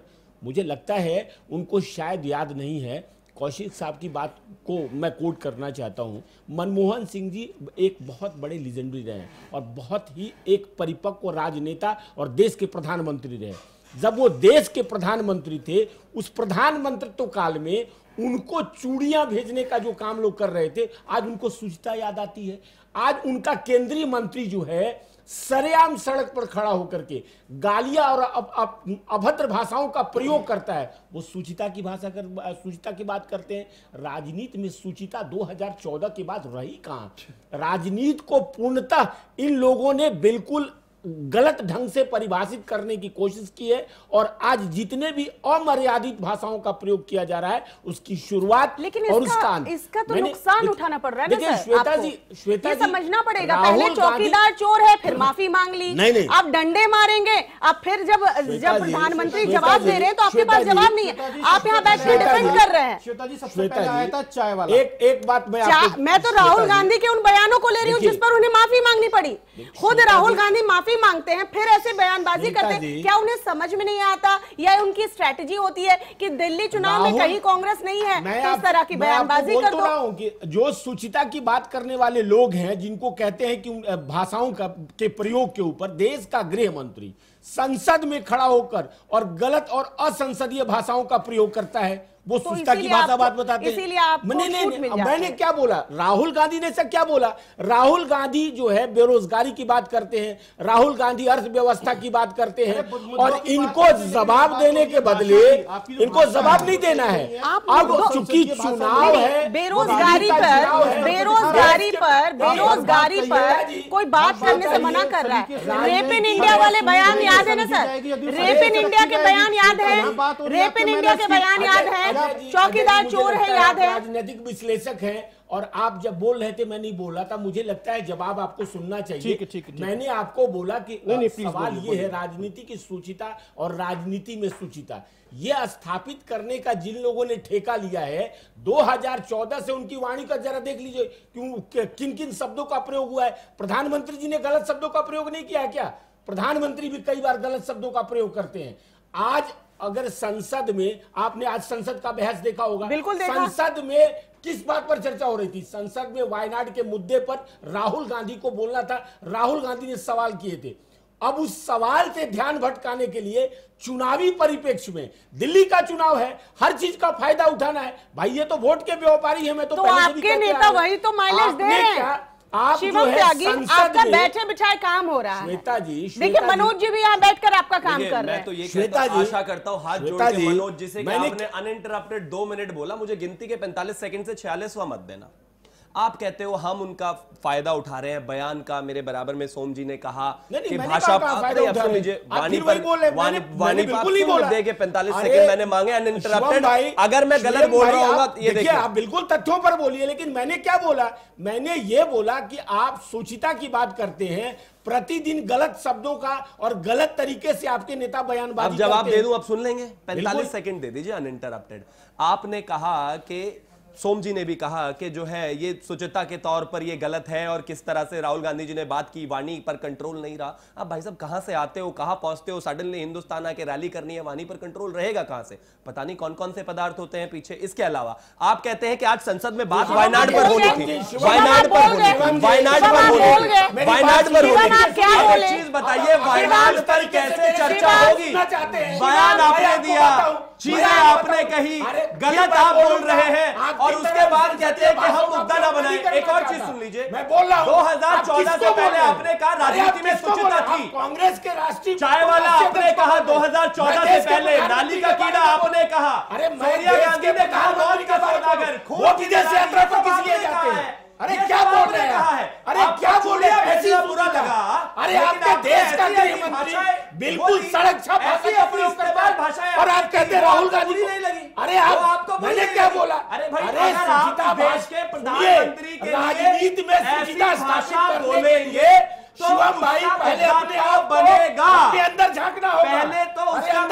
मुझे लगता है उनको शायद याद नहीं है, कौशिक साहब की बात को मैं कोट करना चाहता हूं, मनमोहन सिंह जी एक बहुत बड़े लीजेंडरी रहे और बहुत ही एक परिपक्व राजनेता और देश के प्रधानमंत्री रहे। जब वो देश के प्रधानमंत्री थे, उस प्रधानमंत्रित्व काल में उनको चूड़ियां भेजने का जो काम लोग कर रहे थे, आज उनको सूझता याद आती है। आज उनका केंद्रीय मंत्री जो है सरेआम सड़क पर खड़ा होकर के गालियां और अब, अब, अभद्र भाषाओं का प्रयोग करता है, वो सूचिता की भाषा कर सूचिता की बात करते हैं। राजनीति में सूचिता दो हज़ार चौदह के बाद रही कहां? राजनीति को पूर्णतः इन लोगों ने बिल्कुल गलत ढंग से परिभाषित करने की कोशिश की है और आज जितने भी अमर्यादित भाषाओं का प्रयोग किया जा रहा है उसकी शुरुआत लेकिन और इसका, उसका अंत। इसका तो नुकसान उठाना पड़ रहा है ना सर, श्वेता जी, श्वेता ये जी, समझना पड़ेगा। पहले चौकीदार चोर है, फिर माफी मांग ली, नहीं, नहीं। आप डंडे मारेंगे, आप फिर जब जब प्रधानमंत्री जवाब दे रहे हैं तो आपके पास जवाब नहीं है, आप यहाँ बैठ कर डिफेंड कर रहे हैं। श्वेता जी सबसे पहले आया था चाय वाला। एक एक बात मैं आपको, मैं तो राहुल गांधी के उन बयानों को ले रही हूँ जिस पर उन्हें माफी मांगनी पड़ी। खुद राहुल गांधी माफी मांगते हैं, फिर ऐसे बयानबाजी करते हैं। क्या उन्हें समझ में नहीं आता या उनकी स्ट्रेटेजी होती है कि दिल्ली चुनाव में कहीं कांग्रेस नहीं है तो इस तरह की बयानबाजी कर दो? कि जो सूचिता की बात करने वाले लोग हैं, जिनको कहते हैं कि भाषाओं का के प्रयोग के ऊपर देश का गृह मंत्री संसद में खड़ा होकर और गलत और असंसदीय भाषाओं का प्रयोग करता है, वो तो सूचिता की भाषा बात बताते हैं। इसीलिए आपको नहीं, नहीं, छूट मिल जाती मैंने है। क्या बोला? राहुल गांधी ने से क्या बोला? राहुल गांधी जो है बेरोजगारी की बात करते हैं, राहुल गांधी अर्थव्यवस्था की बात करते हैं और इनको जवाब देने के बदले इनको जवाब नहीं देना है। अब चूंकि चुनाव है, बेरोजगारी पर बेरोजगारी पर बेरोजगारी पर कोई बात करने से मना कर रहा है। रेप इन इंडिया वाले बयान याद है ना सर? रेप इन इंडिया के बयान याद है, रेप इन इंडिया के बयान याद है, चौकीदार चोर है याद है। राजनीतिक विश्लेषक हैं और आप जब बोल रहे थे मैं नहीं बोला था, मुझे लगता है जवाब आपको सुनना चाहिए। ठीक है, ठीक है, ठीक है। मैंने आपको बोला कि नहीं, नहीं, सवाल बोलिए, ये है बोलिए। राजनीति की सूचिता और राजनीति में सूचिता ये स्थापित करने का जिन लोगों ने ठेका लिया है, दो हज़ार चौदह से उनकी वाणी का जरा देख लीजिए क्यों किन किन शब्दों का प्रयोग हुआ है। प्रधानमंत्री जी ने गलत शब्दों का प्रयोग नहीं किया क्या? प्रधानमंत्री भी कई बार गलत शब्दों का प्रयोग करते हैं। आज अगर संसद में, आपने आज संसद का बहस देखा होगा, बिल्कुल देखा। संसद में किस बात पर चर्चा हो रही थी? संसद में वायनाड के मुद्दे पर राहुल गांधी को बोलना था, राहुल गांधी ने सवाल किए थे। अब उस सवाल से ध्यान भटकाने के लिए चुनावी परिप्रेक्ष्य में, दिल्ली का चुनाव है, हर चीज का फायदा उठाना है। भाई ये तो वोट के व्यापारी है। मैं तो, तो पहले से भी आपके कहते नेता आ रहा हूं। वही तो माइलेज दे आपने रहे क्या- हैं। आप जो शिवम है त्यागी, संसद आपका में- बैठे बिठाए काम हो रहा है। श्वेता जी, देखिए श्वेता जी- मनोज जी भी यहाँ बैठकर आपका काम देखिए, कर रहे मैं हैं। तो ये श्वेता कहता हूं, जी- आशा करता हूं हाथ जोड़ श्वेता के जी, मनोज जी से कि मैंने- आपने अनइंटरप्टेड दो मिनट बोला, मुझे गिनती के पैंतालीस सेकंड से छियालीसवां मत देना। आप कहते हो हम उनका फायदा उठा रहे हैं बयान का। मेरे बराबर में सोम जी ने कहा नहीं, नहीं, कि मैंने भाषा कहा कहाँ फायदा आप उठा सुन रहे हैं? लीजिए, आप वाणी फिर वही पर बोल रहे हैं। वाणी मैंने- वाणी मैंने पर बिल्कुल नहीं क्यों बोला। दे के पैंतालीस अरे, सेकंड मैंने मांगे शिवम अनइंटरप्टेड। भाई, अगर मैं गलत शिवम बोल भाई, रहा हूँ आप ये देखिए, देखिए आप बिल्कुल तथ्यों पर बोलिए, लेकिन मैंने क्या बोला? मैंने ये बोला कि आप सूचिता की बात करते हैं, प्रतिदिन गलत शब्दों का और गलत तरीके से आपके नेता बयानबाजी अब जवाब करते दे हैं। दूं, अब सुन लेंगे। पैंतालीस बिल्कुल। सेकंड दे दीजिए अनइंटरप्टेड। आपने कहा कि सोम जी ने भी कहा कि जो है ये सुचिता के तौर पर ये गलत है और किस तरह से राहुल गांधी जी ने बात की, वाणी पर कंट्रोल नहीं रहा। अब भाई साहब कहां से आते हो, कहां पहुंचते हो? सडनली हिंदुस्तान आके रैली करनी है, वाणी पर कंट्रोल रहेगा कहां से? पता नहीं कौन कौन से पदार्थ होते हैं पीछे। इसके अलावा आप कहते हैं कि आज संसद में बात वायनाड पर होनी थी, वायनाड पर होनी थी, वायनाड पर होनी थी, वायनाड पर होनी थी। अब एक चीज बताइए, वायनाड पर कैसे चर्चा होगी? बयान आपने दिया, चीजें आपने कही, गलत आप बोल रहे हैं और उसके बाद कहते हैं कि हम मुद्दा ना बनाएं। एक और चीज सुन लीजिए, मैं बोल रहा हूं, दो हज़ार चौदह से पहले आपने कहा राजनीति में सूचिता थी। कांग्रेस के राष्ट्रीय चाय वाला आपने कहा दो हज़ार चौदह से पहले, नाली का कीड़ा आपने कहा, अरे सोनिया गांधी ने कहा मौत का सौदागर, वो विदेश यात्रा पर किस लिए जाते हैं? अरे क्या बोल रहे हैं? अरे क्या बोल रहे हैं? ऐसी बुरा लगा। अरे आपके देश का गृह मंत्री बिल्कुल सड़क छाप ऐसी अपनी इस्तेमाल भाषाएं और आप कहते हैं राहुल गांधी नहीं लगी। अरे आप, आपको मैंने क्या बोला? अरे भाई, अरे अगर आप सूचिता देश के प्रधानमंत्री के लिए राजनीति में ऐसी सूचिता भाषा स्थापित करने के बोलेंगे लिए तो शिवम भाई उसका पहले अपने आप को बनेगा। अपने अंदर झांकना होगा। पहले तो अरे उसका अंदर झांकिए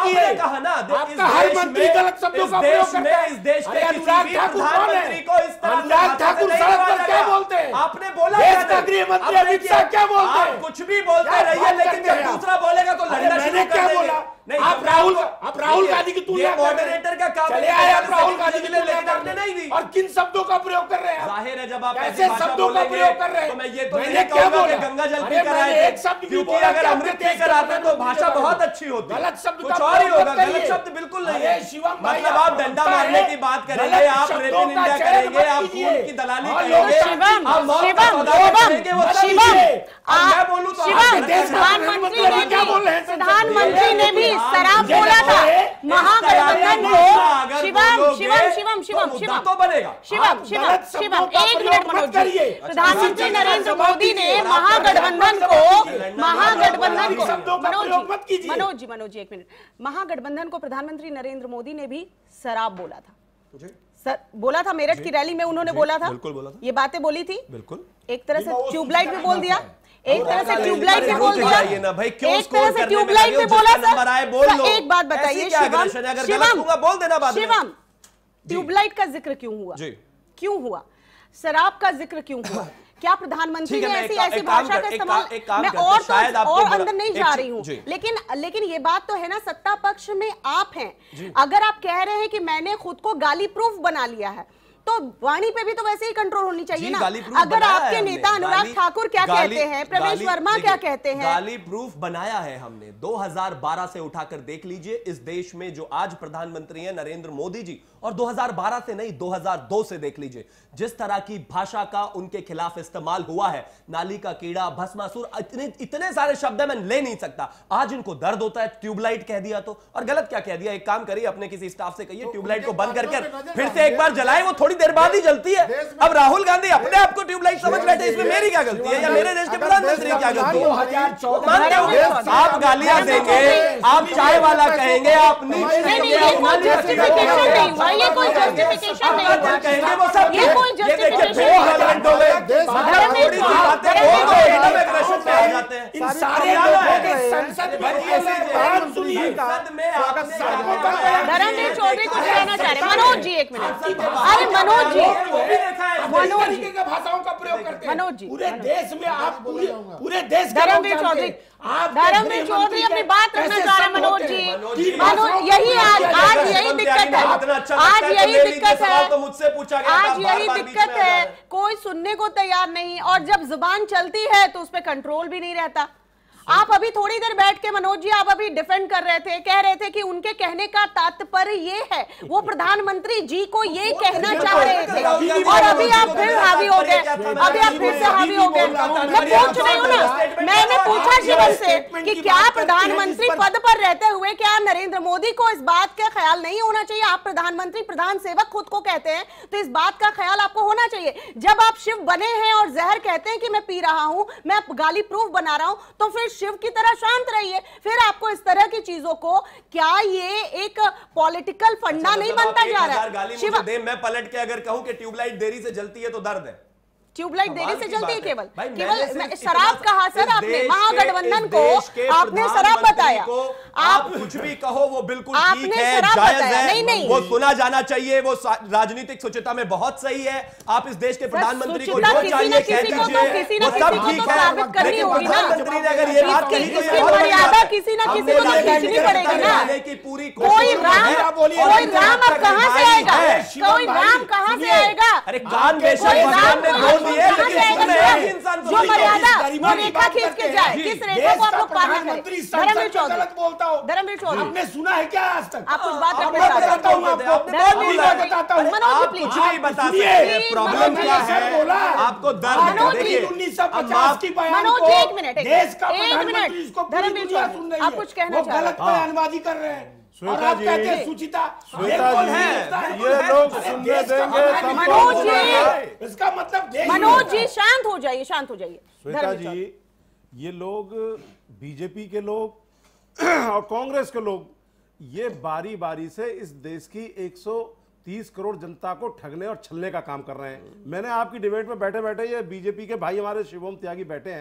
आपने कहा ना, आपका हर मंत्री गलत शब्दों का प्रयोग करता है। इस देश के किसी भी प्रधानमंत्री को इस तरह अनुराग ठाकुर सड़क पर क्या बोलते हैं? आपने बोला देश का गृह मंत्री अमित शाह क्या बोलते हैं? आप कुछ भी बोलते रहिए, लेकिन जब दूसरा बोलेगा तो लड़ना शुरू कर क्या देंगे। बोला? नहीं, आप राहुल आप राहुल गांधी की तुलना कर रहे हैं। मॉडरेटर का काम चले आए आप राहुल गांधी की तुलना लेकिन कर आपने रहे नहीं दी। हैं। और किन शब्दों का प्रयोग कर रहे हैं? जाहिर है जब आप ऐसी कैसे भाषा शब्दों का बोलेंगे, प्रयोग कर रहे हैं? तो मैं ये तो मैंने नहीं क्या कहूंगा कि बोला? गंगा जल अरे पीकर आए मैंने थे, एक शब्द भी क्योंकि बोला अगर कि अमृत आपके देश पीकर के आते तो प्रधानमंत्री भाषा के बहुत बारे में। अच्छी होती। गलत शब्द कुछ का और ही प्रयोग होगा, मत करिए। गलत शब्द बिल्कुल नहीं अरे है। शिवम भाई, मतलब आप डंडा आपको मारने है, की बात करेंगे, गलत आप शब्दों रेप इन का इंडिया चयन करेंगे, मत आप कीजिए। खून की दलाली और करेंगे, लोग शिवम, आप मौत का शिवम, सौदा शिवम, करेंगे, वो सब शिवम, कीजिए। अब आप- मैं बोलूं तो शिवम, आप देश का प्रधानमंत्री प्रधानमंत्री ने क्या भी बोल रहे हैं? प्रधानमंत्री ने भी आप शराब मुझे बोला था बताइए, महागठबंधन इस को। तरह अगर शिवम बोलोगे, शिवम शिवम तो शिवम मुद्दा शिवम तो बनेगा। शिवम आप शिवम गलत शिवम शब्दों का एक प्रयोग मिनट मत मनोज करिए। जी, प्रधानमंत्री अच्छा, नरेंद्र जवाब मोदी ने दीजिए। महागठबंधन जवाब को दीजिए। महागठबंधन को शब्दों का मनोज प्रयोग मत जी कीजिए। मनोज जी मनोज जी एक मिनट महागठबंधन को प्रधानमंत्री नरेंद्र मोदी ने भी शराब बोला था। सर बोला था मेरठ की रैली में उन्होंने बोला था, बिल्कुल बोला था। ये बातें बोली थी, बिल्कुल एक तरह से ट्यूबलाइट भी बोल दिया, एक तरह से ट्यूबलाइट भी बोल दिया, जाइए ना भाई, क्यों एक स्कोर तरह से करने में ट्यूबलाइट लगे हो? भी बोला। जिसका नंबर आए बोल सर लो। एक बात बताइए ऐसी क्या शिवम, aggression है? अगर गलत दूंगा बोल देना बाद में। शिवम ट्यूबलाइट का जिक्र क्यों हुआ? जी। क्यों हुआ? शराब का जिक्र क्यों हुआ? क्या प्रधानमंत्री ठीक है, ने मैं ऐसी एक का- ऐसी एक काम भाषा कर- का एक इस्तेमाल, का- एक काम मैं करते हैं, और शायद तो आपको और बुरा- अंदर नहीं एक जा चीज- रही हूँ, जी। लेकिन लेकिन ये बात तो है ना, सत्ता पक्ष में आप हैं, अगर आप कह रहे हैं कि मैंने खुद को गाली प्रूफ बना लिया है तो वाणी पे भी तो वैसे ही कंट्रोल होनी चाहिए जी, ना। गाली प्रूफ अगर बनाया है आपके हमने। नेता अनुराग गाली- ठाकुर क्या गाली- कहते हैं, प्रवेश गाली- वर्मा देखिए, क्या कहते हैं, गाली प्रूफ बनाया है हमने। दो हज़ार बारह से उठाकर देख लीजिए, इस देश में जो आज प्रधानमंत्री हैं नरेंद्र मोदी जी, और दो हज़ार बारह से नहीं दो हज़ार दो से देख लीजिए, जिस तरह की भाषा का उनके खिलाफ इस्तेमाल हुआ है, नाली का कीड़ा, भस्मासुर, इतने इतने सारे शब्द मैं ले नहीं सकता। आज इनको दर्द होता है, ट्यूबलाइट कह दिया तो, और गलत क्या कह दिया? एक काम करिए, अपने किसी स्टाफ से कहिए ट्यूबलाइट को बंद करके फिर से एक बार जलाए, वो थोड़ी देर बाद ही जलती है। अब राहुल गांधी अपने आप को ट्यूबलाइट समझ बैठे, इसमें मेरी क्या गलती है या मेरे देश के प्रधानमंत्री की क्या गलती है? मानते हो आप गालियां देंगे, आप चाय वाला कहेंगे, आप नीच नहीं, नहीं, कहेंगे, ये आप कोई नाली justification नहीं हुआ, ये कोई justification नहीं हुआ। कहेंगे, वो सब ये कोई ये देखिए justification दो घंटों में थोड़ी सी बातें बोल दो, एकदम एग्रेशन पे आ जाते हैं। इन सारे लोगों के संसद में ये बात सुनिए। संसद में आपने धर्मवीर चौधरी कुछ कहना चाह रहे हैं। मनोज जी एक मिनट, अरे मनोज जी, वो भी देखा है इस तरीके के भाषाओं का प्रयोग करते हैं। मनोज जी, पूरे देश में आप पूरे पूरे देश के लोग धर्मवीर जानते चौधरी हैं। आप धर्मवीर चौधरी अपनी बात रखना चाह रहे हैं। मनोज जी, मनोज यही आज आज यही दिक्कत है, आज यही दिक्कत है, तो मुझसे पूछा गया आज यही दिक्कत है, कोई सुनने को तैयार नहीं, और जब जुबान चलती है तो उस पर कंट्रोल भी नहीं रहता। आप अभी थोड़ी देर बैठ के मनोज जी आप अभी डिफेंड कर रहे थे, कह रहे थे कि उनके कहने का तात्पर्य ये है, वो प्रधानमंत्री जी को ये कहना चाह रहे थे, और अभी आप फिर हावी हो गए, अभी आप फिर से हावी हो गए। मैं पूछ रही हूँ ना, मैंने पूछा शिवम से कि क्या प्रधानमंत्री पद पर रहते हुए क्या नरेंद्र मोदी को इस बात का ख्याल नहीं होना चाहिए? आप प्रधानमंत्री प्रधान सेवक खुद को कहते हैं, तो इस बात का ख्याल आपको होना चाहिए। जब आप शिव बने हैं और जहर कहते हैं कि मैं पी रहा हूं, मैं गाली प्रूफ बना रहा हूं, तो फिर शिव की तरह शांत रहिए। फिर आपको इस तरह की चीजों को, क्या ये एक पॉलिटिकल फंडा नहीं बनता जा रहा है? गाली शिवा, मुझे दे, मैं पलट के अगर कहूं कि ट्यूबलाइट देरी से जलती है तो दर्द है। ट्यूबलाइट देरी से जलती है केवल भाई, केवल मैंने मैं- सिर्फ शराब इतना- कहा सर इस आपने, देश के- महागठबंधन इस को देश के आपने शराब प्रधानमंत्री बताया, को आप आप कुछ भी कहो वो बिल्कुल आपने ठीक है, शराब जायज बताया। है, नहीं, नहीं। वो सुना जाना चाहिए, वो सा- राजनीतिक सुचिता में बहुत सही है। आप इस देश के प्रधानमंत्री को सुचिता जो किसी चाहिए न कह किसी को तो दीजिए, किसी न वो किसी सब को ठीक तो है, साबित करनी लेकिन होगी ना। प्रधानमंत्री ने अगर ये बात इसकी- कही तो ये इसकी बहुत बड़ी मर्यादा बात है। किसी न किसी हमने को तो लड़ाई खींचनी करने पड़ेगी ना। की पूरी कोई कोशिश राम है। कोई राम अब कहां से आएगा? कोई राम कहां से आएगा? अरे कान बेशक कोई भगवान राम ने कोई बोल राम दिए, कहां लेकिन से आएगा? सुन रहे हैं इंसान को जो नहीं। मर्यादा गरिमा वो की रेखा बात खींच करते के हैं। जाए, जी, किस देश रेखा को आप का लोग पालन प्रधानमंत्री करें? संसद धर्मवीर में चौधरी, गलत बोलता हो। धर्मवीर चौधरी, आपने सुना है क्या आज तक? आप कुछ बात आप रखना मैं चाहते हैं? बताता हूँ आपको, धर्मवीर मैं चौधरी, बताता हूँ। मनोज जी आप प्लीज, कुछ नहीं बता सुनिए, सकते, प्रॉब्लम मनोज क्या जी है? सर बोला। आपको दर्द मनोज है। जी, देखिए, उन्नीस सौ अब पचास आप- की बयान मनोज को जी, एक मिनट, एक देश का मिनट, एक प्रधानमंत्री मिनट। इसको पूरी धर्मवीर दुनिया चौधरी, सुन रही आप है। कुछ कहना वो चाह रहे गलत हैं? बयानबाजी कर रहे हैं और श्वेता आप जी, कहते हैं सुचिता। श्वेता बिल्कुल जी, है। ये लोग सुनने देश का देंगे तब तो मनोज होगा। जी, इसका मतलब देश मनोज में जी शांत हो जाइए, शांत हो जाइए। श्वेता धर्मवीर चौधरी। जी, ये लोग बीजेपी के लोग और कांग्रेस के लोग ये बारी बारी से इस देश की एक सौ तीस करोड़ जनता को ठगने और छलने का काम कर रहे हैं। मैंने आपकी डिबेट में बैठे बैठे ये बीजेपी के भाई हमारे शिवम त्यागी बैठे हैं,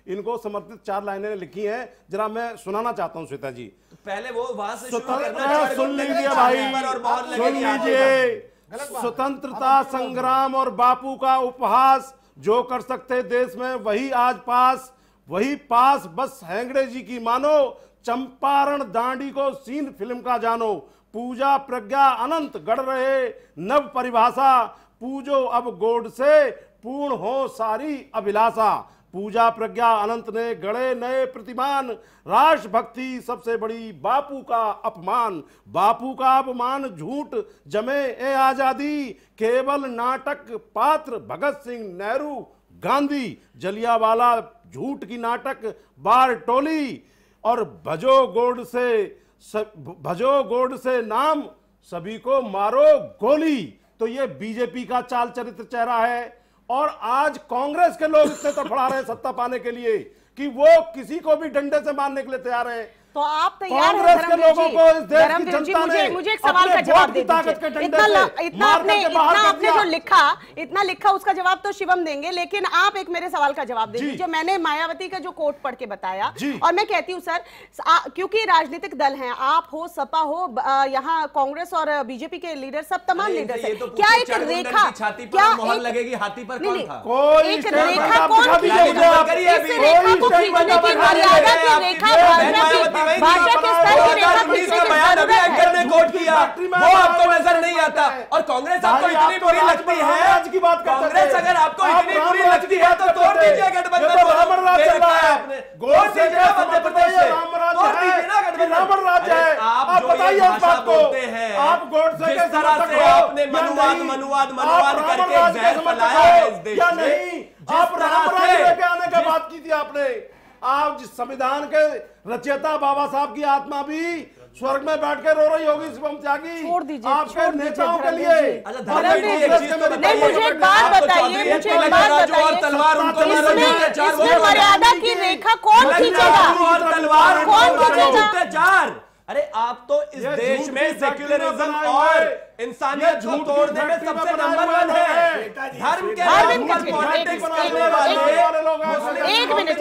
इनको समर्पित चार लाइनें लिखी हैं, जरा मैं सुनाना चाहता हूं श्वेता जी। पहले वो वहां से शुरू करना, स्वतंत्र सुन लीजिए भाई, सुन लीजिए। स्वतंत्रता संग्राम और बापू का उपहास जो कर सकते देश में वही आज पास, वही पास बस हेंगड़े जी की मानो, चंपारण दांडी को सीन फिल्म का जानो, पूजा प्रज्ञा अनंत गढ़ रहे नव परिभाषा, पूजो अब गोड से पूर्ण हो सारी अभिलाषा, पूजा प्रज्ञा अनंत ने गढ़े नए प्रतिमान, राष्ट्रभक्ति सबसे बड़ी बापू का अपमान, बापू का अपमान झूठ जमे ए आजादी, केवल नाटक पात्र भगत सिंह नेहरू गांधी, जलियावाला झूठ की नाटक बार टोली, और भजो गोड से भजो गोड से नाम सभी को मारो गोली। तो ये बीजेपी का चाल चरित्र चेहरा है, और आज कांग्रेस के लोग इतने तड़फड़ा रहे हैं सत्ता पाने के लिए कि वो किसी को भी डंडे से मारने के लिए तैयार है। तो आप तैयार हैं कांग्रेस के लोगों को इस देश की जनता मुझे ने मुझे एक सवाल का जवाब दे दीजिए। इतना इतना आपने इतना आपने जो लिखा इतना लिखा उसका जवाब तो शिवम देंगे, लेकिन आप एक मेरे सवाल का जवाब दे दीजिए। मैंने मायावती का जो कोट पढ़ के बताया, और मैं कहती हूँ सर, क्योंकि राजनीतिक दल हैं, आप हो, सपा हो, यहाँ कांग्रेस और बीजेपी के लीडर सब तमाम लीडर्स हैं, क्या एक रेखा, क्या मोहर लगेगी हाथी पर कौन था? एक रेखा कौन भाषा के स्तर की रेखा खींचने की जरूरत है। कोट किया वो आपको नजर नहीं आता, और कांग्रेस आपको इतनी बुरी लगती है, आज की बात कांग्रेस अगर आपको इतनी बुरी लगती है तो तोड़ दीजिए गठबंधन को। आपने तोड़ दीजिए मध्य प्रदेश से, तोड़ दीजिए ना गठबंधन। रामर राज्य है, आप बताइए इस बात को। आप गोडसे जिस तरह से आपने मनुवाद मनुवाद मनुवाद करके जहर फैलाया है इस देश में, नहीं आप रामर राज्य लेके आने की बात की थी आपने। आप जिस संविधान के रचयिता बाबा साहब की आत्मा भी स्वर्ग में बैठ के रो रही होगी शिवम त्यागी, छोड़ दीजिए आपके नेताओं के लिए। नहीं, मुझे एक बात बताइए, मुझे एक बात बताइए, इसमें मर्यादा की रेखा कौन खींचेगा, कौन खींचेगा? अरे आप तो इस देश में सेक्युलरिज्म और इंसानियत को तोड़ने में सबसे नंबर वन है। धर्म के नाम पर पॉलिटिक्स करने वाले, एक मिनट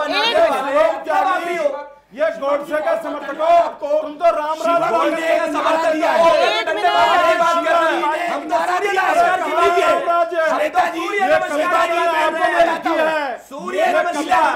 ये गोडसे का समर्थकों, तुम तो राम राज का समर्थन किया है। एक मिनट बात कर रहे हैं हम, तो सूर्य नमस्कार की बात है। सूर्य नमस्कार की बात है, सूर्य नमस्कार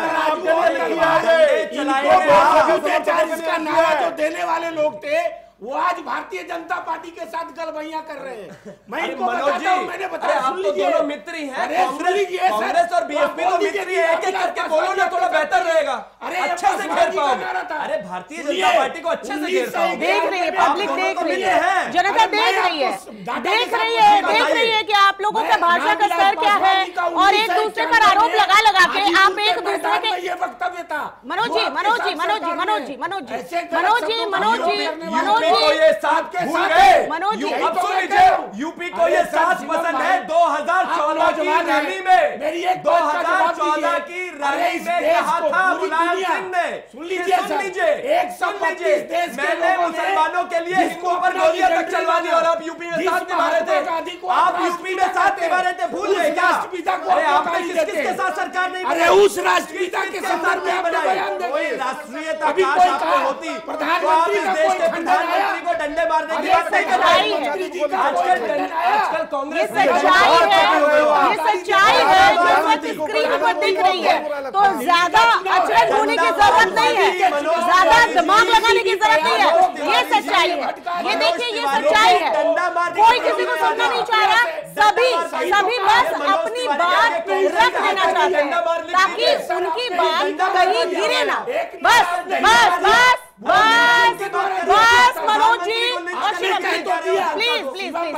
इसका नारा जो देने वाले लोग थे वो आज भारतीय जनता पार्टी के साथ गलबैया कर रहे हैं। मैं इनको बताता हूं, मैंने बताया, आप तो दोनों मित्र ही हैं, कांग्रेस और बीएसपी तो मित्र ही हैं, एक एक करके बोलो ना, थोड़ा बेहतर रहेगा, अच्छे से घेर पाओगे। अरे भारतीय जनता पार्टी को अच्छे से घेर पाओगे। देख रही है पब्लिक, देख रही है जनता, देख रही है देख रही है देख रही है कि आप लोगों का भाषा का स्तर क्या है, और एक दूसरे पर आरोप लगा लगा के आप एक दूसरे के, ये वक्तव्य था। मनोज जी मनोज जी मनोज जी मनोज जी मनोज जी मनोज जी मनोज जी मनोज को ये साथ भूल गए। मनोज जी अब सुन लीजिए, यूपी को ये साथ पसंद है। दो हज़ार चौदह की रैली में, दो हज़ार चौदह की रैली में कहा था मुलायम सिंह ने, सुन लीजिए सुन लीजिए सुन लीजिए मैंने मुसलमानों के लिए हिंदुओं पर गोलियां तक चलवा दी, और आप यूपी में साथ निभा रहे थे, आप यूपी में साथ निभा रहे थे, भूल गए क्या? अरे आपने किस किसके साथ सरकार नहीं बनाई? अरे उस राष्ट्रपिता के संदर्भ में आपने बयान दिया, कोई राष्ट्रीयता काश आप में होती तो आप इस देश के प्रधानमंत्री को डंडे मारने की बात नहीं कर रहे हैं। आजकल आजकल कांग्रेस ये सच्चाई है, ये सच्चाई है जो सच स्क्रीन पर दिख रही है, तो ज्यादा अचरज होने की जरूरत नहीं है, ज्यादा दिमाग लगाने की जरूरत नहीं है, ये सच्चाई है। ये देखिए ये सच्चाई है, कोई किसी को सुनना नहीं चाह रहा, सभी सभी बस अपनी बात रख देना चाहते हैं ताकि उनकी बात कहीं गिरे ना। बस बस बस बस बस मनोज जी और Shivam ji please please please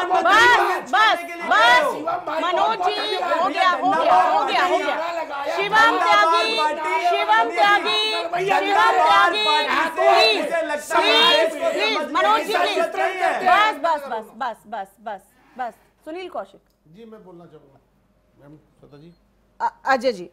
बस बस बस मनोज जी हो गया हो गया हो गया हो गया Shivam Tyagi Shivam Tyagi Shivam Tyagi please please please Manoj ji please बस बस बस बस बस बस बस सुनील कौशिक जी मैं बोलना चाहूंगा मैम श्वेता जी, अजय जी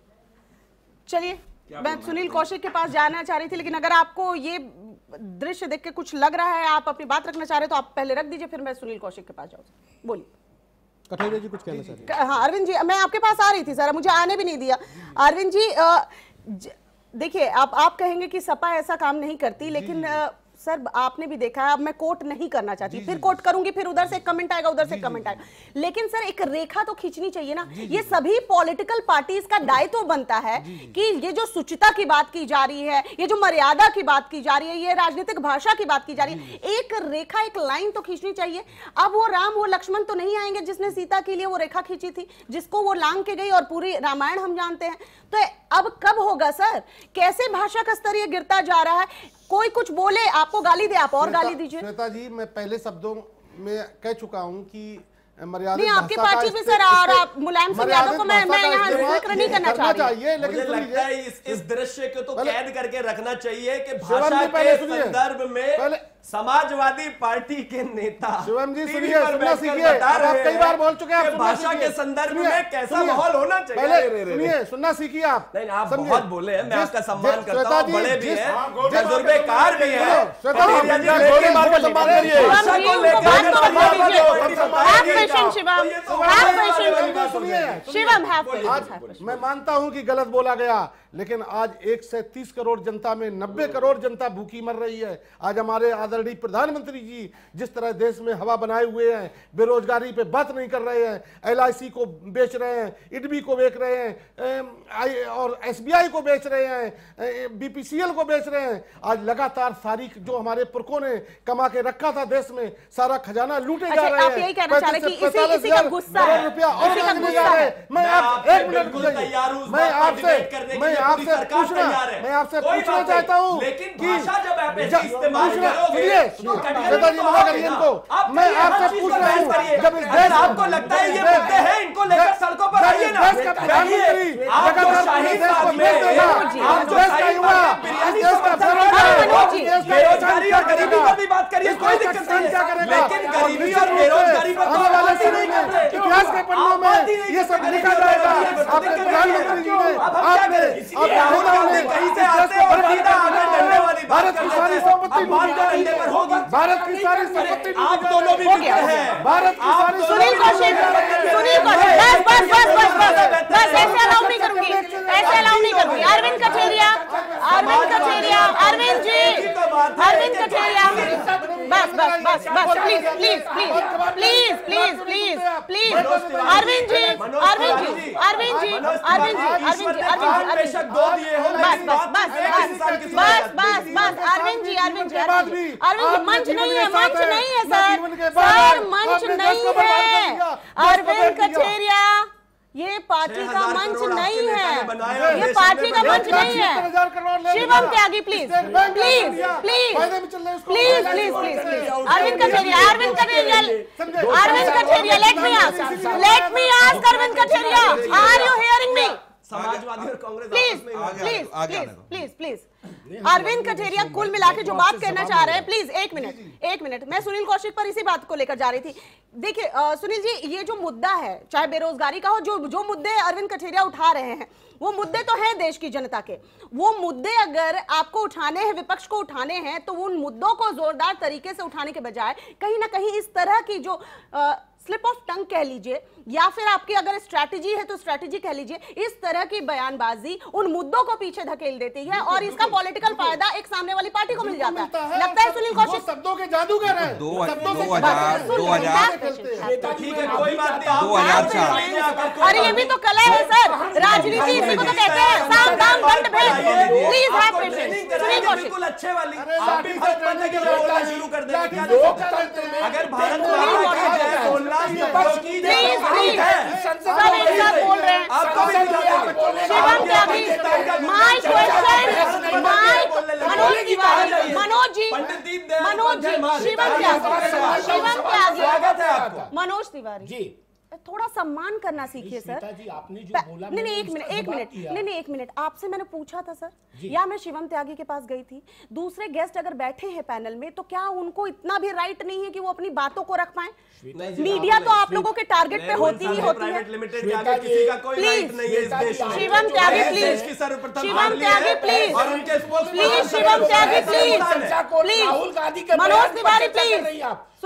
चलिए, मैं सुनील कौशिक के पास जाना चाह रही थी, लेकिन अगर आपको ये दृश्य देख के कुछ लग रहा है, आप अपनी बात रखना चाह रहे हैं, तो आप पहले रख दीजिए, फिर मैं सुनील कौशिक के पास जाऊंगी। बोलिए। कठेरिया जी कुछ कहना चाह रहे हैं? हाँ अरविंद जी, मैं आपके पास आ रही थी सर, मुझे आने भी नहीं दिया। अरविंद जी देखिए, आप आप कहेंगे कि सपा ऐसा काम नहीं करती, लेकिन आ, सर आपने भी देखा है, अब मैं कोट नहीं करना चाहती, फिर कोट करूंगी, फिर उधर से कमेंट आएगा, उधर से कमेंट आएगा, लेकिन सर एक रेखा तो खींचनी चाहिए ना। ये सभी पॉलिटिकल पार्टीज का दायित्व बनता है कि ये जो शुचिता की बात की जा रही है, ये जो मर्यादा की बात की जा रही है, ये राजनीतिक भाषा की बात की जा रही है, एक रेखा, एक लाइन तो खींचनी चाहिए। अब वो राम वो लक्ष्मण तो नहीं आएंगे जिसने सीता के लिए वो रेखा खींची थी, जिसको वो लांग के गई, और पूरी रामायण हम जानते हैं। तो अब कब होगा सर? कैसे भाषा का स्तर ये गिरता जा रहा है? कोई कुछ बोले, आपको गाली दे, आप और गाली दीजिए। श्वेता जी, मैं पहले शब्दों में कह चुका हूं कि मर्यादित नहीं, आपके पार्टी में सर, और आप मुलायम सिंह यादव को मैं मैं यहाँ जिक्र नहीं करना चाह रही। मुझे लगता है इस इस दृश्य को तो कैद करके रखना चाहिए कि भाषा के संदर्भ में समाजवादी पार्टी के नेता शिवम जी सुनिए, सुनना सीखिए, आप कई बार बोल चुके हैं भाषा के संदर्भ में कैसा माहौल होना चाहिए। सुनिए, सुनना सीखिए आप। नहीं, आप बहुत बोले हैं, मैं आपका सम्मान करता हूँ, बड़े भी हैं, तजुर्बेकार भी हैं। मैं मानता हूं कि गलत बोला गया, लेकिन आज एक से तीस करोड़ जनता में नब्बे करोड़ जनता भूखी मर रही है। आज हमारे आदरणीय प्रधानमंत्री जी जिस तरह देश में हवा बनाए हुए हैं, बेरोजगारी पे बात नहीं कर रहे हैं, एल आई सी को बेच रहे हैं, इडबी को बेच रहे हैं, और एस बी आई को बेच रहे हैं, बी पी सी एल को बेच रहे हैं। आज लगातार सारी जो हमारे पुरखों ने कमा के रखा था देश में, सारा खजाना लूटे जा रहे हैं। रुपया और मैं आप एक मिनट मैं आपसे मैं आपसे पूछना मैं आपसे पूछना चाहता हूँ कि श्वेता जी मना करिए इनको। मैं आपसे पूछ रहा हूँ, जब इस देश आपको लगता है ये मुद्दे हैं, इनको लेकर सड़कों पर आइए ना। देश का प्रधानमंत्री देश को भेज देगा, देश का युवा, देश का बेरोजगारी और गरीबी पर भी बात करिए, कोई दिक्कत नहीं है, लेकिन गरीबी और बेरोजगारी पर आने वाले समय में इतिहास के पन्नों में ये सब लिखा जाएगा। आपके प्रधानमंत्री जी ने आपने कहीं से आते और सीधा आगे डंडे वाली भारत की सारी संपत्ति डंडे पर होगी। भारत की सारी संपत्ति आप दोनों भी मित्र हैं। भारत की सारी सुनील कौशिक, सुनील कौशिक, बस बस बस बस बस बस ऐसे अलाउ नहीं करूंगी, ऐसे अलाउ नहीं करूंगी। अरविंद कठेरिया, अरविंद कठेरिया, अरविंद जी, अरविंद कठेरिया, बस बस बस बस please please please please please please please Arvind ji, Arvind ji, Arvind ji, Arvind ji, Arvind ji, Arvind ji, बस बस बस बस बस बस बस अरविंद जी, अरविंद जी, अरविंद जी, अरविंद जी, मंच नहीं है, मंच नहीं है सर, सर मंच नहीं है। अरविंद कठेरिया, ये पार्टी का मंच नहीं है, ये पार्टी का मंच नहीं है। Shivam Tyagi please please please please please please please Arvind Katheria, Arvind Katheria, Arvind Katheria, let me ask, let me ask Arvind Katheria, are you hearing me? Samajwadi और Congress please please please please please Arvind Katheria कुल मिला के जो बात कहना चाह रहे हैं, प्लीज एक मिनट एक मिनट मैं सुनील कौशिक पर इसी बात को लेकर जा रही थी। देखिए सुनील जी, ये जो मुद्दा है, चाहे बेरोजगारी का हो, जो जो मुद्दे अरविंद कठेरिया उठा रहे हैं, वो मुद्दे तो हैं देश की जनता के। वो मुद्दे अगर आपको उठाने हैं, विपक्ष को उठाने हैं, तो उन मुद्दों को जोरदार तरीके से उठाने के बजाय कहीं ना कहीं इस तरह की जो आ, स्लिप ऑफ टंग कह लीजिए, या फिर आपकी अगर स्ट्रैटेजी है तो स्ट्रैटेजी कह लीजिए, इस तरह की बयानबाजी उन मुद्दों को पीछे धकेल देती है और इसका पॉलिटिकल फायदा एक सामने वाली पार्टी को मिल जाता है। लगता है सुनील कौशिक शब्दों के जादूगर हैं। दो हजार दो हजार ठीक है, कोई बात नहीं, दो हजार चार अरे ये भी तो कला है सर, राजनीति इसी को तो कहते हैं, साम दाम दंड भेद। Please have patience Sunil Kaushik. बिल्कुल अच्छे वाली, आप भी बंद के बोलना शुरू कर देंगे। अगर भारत बोलना प्लीज प्लीज सब एक साथ बोल रहे हैं। Shivam Tyagi, my question, my Manoj Tiwari, Manoj ji, Manoj ji, Shivam Tyagi, Shivam Tyagi, Manoj Tiwari ji, थोड़ा सम्मान करना सीखिए सर। आपने जो बोला, नहीं नहीं एक मिनट एक मिनट नहीं नहीं एक मिनट आपसे मैंने पूछा था सर, या मैं शिवम त्यागी के पास गई थी। दूसरे गेस्ट अगर बैठे हैं पैनल में, तो क्या उनको इतना भी राइट नहीं है कि वो अपनी बातों को रख पाए? मीडिया तो आप लोगों के टारगेट पे होती ही होती है। Please Shivam Tyagi please, Shivam Tyagi please, please Shivam Tyagi please, please Manoj Tiwari please,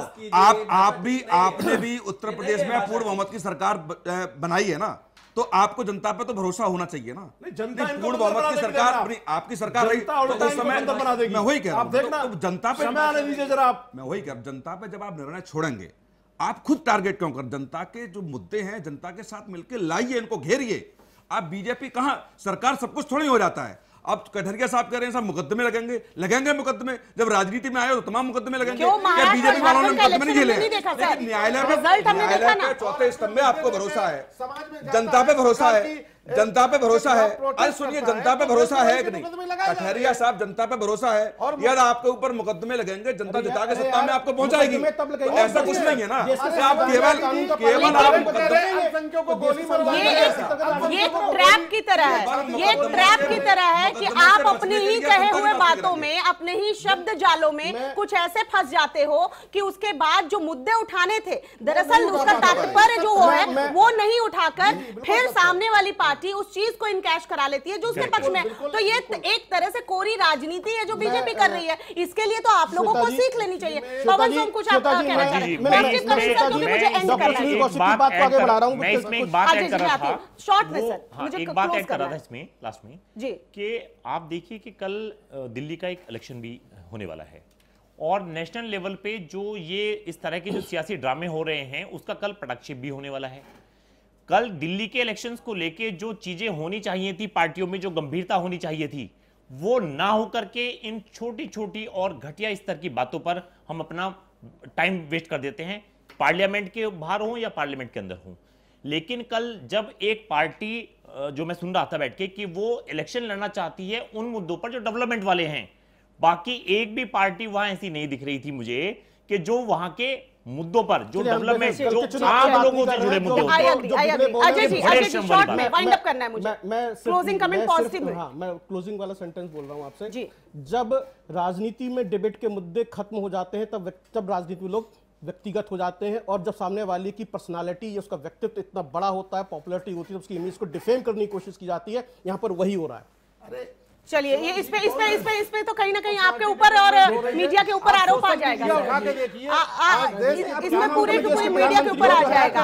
आप आप भी आपने भी उत्तर प्रदेश में पूर्ण बहुमत की सरकार बनाई है ना, तो आपको जनता पे तो भरोसा होना चाहिए ना। जनता पूर्ण बहुमत की सरकार अपनी आपकी सरकार रही तो उस समय मैं वही कह रहा हूं, जनता पे समय आने दीजिए जरा आप। मैं वही कह रहा हूं, जनता पे जब आप निर्णय छोड़ेंगे, आप खुद टारगेट क्यों कर, जनता के जो मुद्दे हैं जनता के साथ मिलकर लाइए, इनको घेरिए। आप बीजेपी कहां, सरकार सब कुछ थोड़ी हो जाता है। अब कटहरिया साहब कह रहे हैं साहब मुकदमे लगेंगे, लगेंगे मुकदमे। जब राजनीति में आए हो तो तमाम मुकदमे लगेंगे। क्या बीजेपी वालों ने मुकदमे नहीं झेले? लेकिन न्यायालय में न्यायालय के चौथे स्तंभ में आपको भरोसा है, जनता पे भरोसा है, जनता पे भरोसा है। अरे सुनिए, जनता पे भरोसा है कि नहीं? कटहरिया साहब, जनता पे भरोसा है यार, आपके ऊपर मुकदमे लगेंगे, जनता जिता के सत्ता में आपको पहुंचाएगी। तो ऐसा कुछ नहीं है ना, आप केवल केवल आप ये ट्रैप की तरह है, ये ट्रैप की तरह है कि आप अपनी ही कहे हुए बातों में, अपने ही शब्द जालों में कुछ ऐसे फंस जाते हो कि उसके बाद जो मुद्दे उठाने थे, दरअसल उसका तात्पर्य जो है वो नहीं उठाकर फिर सामने वाली पार्टी उस चीज को इनकैश करा लेती है जो उसके पक्ष में। तो ये एक तरह से कोरी राजनीति है जो बीजेपी कर रही है। इसके लिए तो आप लोगों को सीख लेनी चाहिए। पवन सोम, कुछ आप कहना चाह रहे हैं? मुझे एंड करना है। मैं इसमें एक बात ऐड कर रहा था, शॉर्ट में सर, मुझे एक बात ऐड कर रहा था इसमें लास्ट में जी, कि आप देखिए कि कल दिल्ली का एक इलेक्शन भी होने वाला है और नेशनल लेवल पे जो ये इस तरह के जो सियासी ड्रामे हो रहे हैं उसका कल पटाक्षेप भी होने वाला है। कल दिल्ली के इलेक्शंस को लेके जो चीजें होनी चाहिए थी, पार्टियों में जो गंभीरता होनी चाहिए थी, वो ना हो करके इन छोटी छोटी और घटिया स्तर की बातों पर हम अपना टाइम वेस्ट कर देते हैं, पार्लियामेंट के बाहर हो या पार्लियामेंट के अंदर हो। लेकिन कल जब एक पार्टी, जो मैं सुन रहा था बैठ के, कि वो इलेक्शन लड़ना चाहती है उन मुद्दों पर जो डेवलपमेंट वाले हैं, बाकी एक भी पार्टी वहां ऐसी नहीं दिख रही थी मुझे कि जो वहां के मुद्दों पर, जो डेवलपमेंट, जो आम लोगों से जुड़े मुद्दों पर। अजय जी, अजय जी, शॉर्ट में वाइंड अप करना है मुझे। मैं क्लोजिंग कमेंट पॉजिटिव में। हाँ, मैं क्लोजिंग वाला सेंटेंस बोल रहा हूँ आपसे जी। जब राजनीति में डिबेट के मुद्दे खत्म हो जाते हैं तब तब राजनीति में लोग व्यक्तिगत हो जाते हैं, और जब सामने वाले की पर्सनालिटी या उसका व्यक्तित्व इतना बड़ा होता है, पॉपुलैरिटी होती है, उसकी इमेज को डिफेम करने की कोशिश की जाती है। यहाँ पर वही हो रहा है। अरे चलिए, ये इस पे इस पे इस पे इस पे तो कहीं ना कहीं आपके ऊपर और मीडिया के ऊपर आरोप आ जाएगा। इसमें पूरे टू पूरे मीडिया के ऊपर आ जाएगा।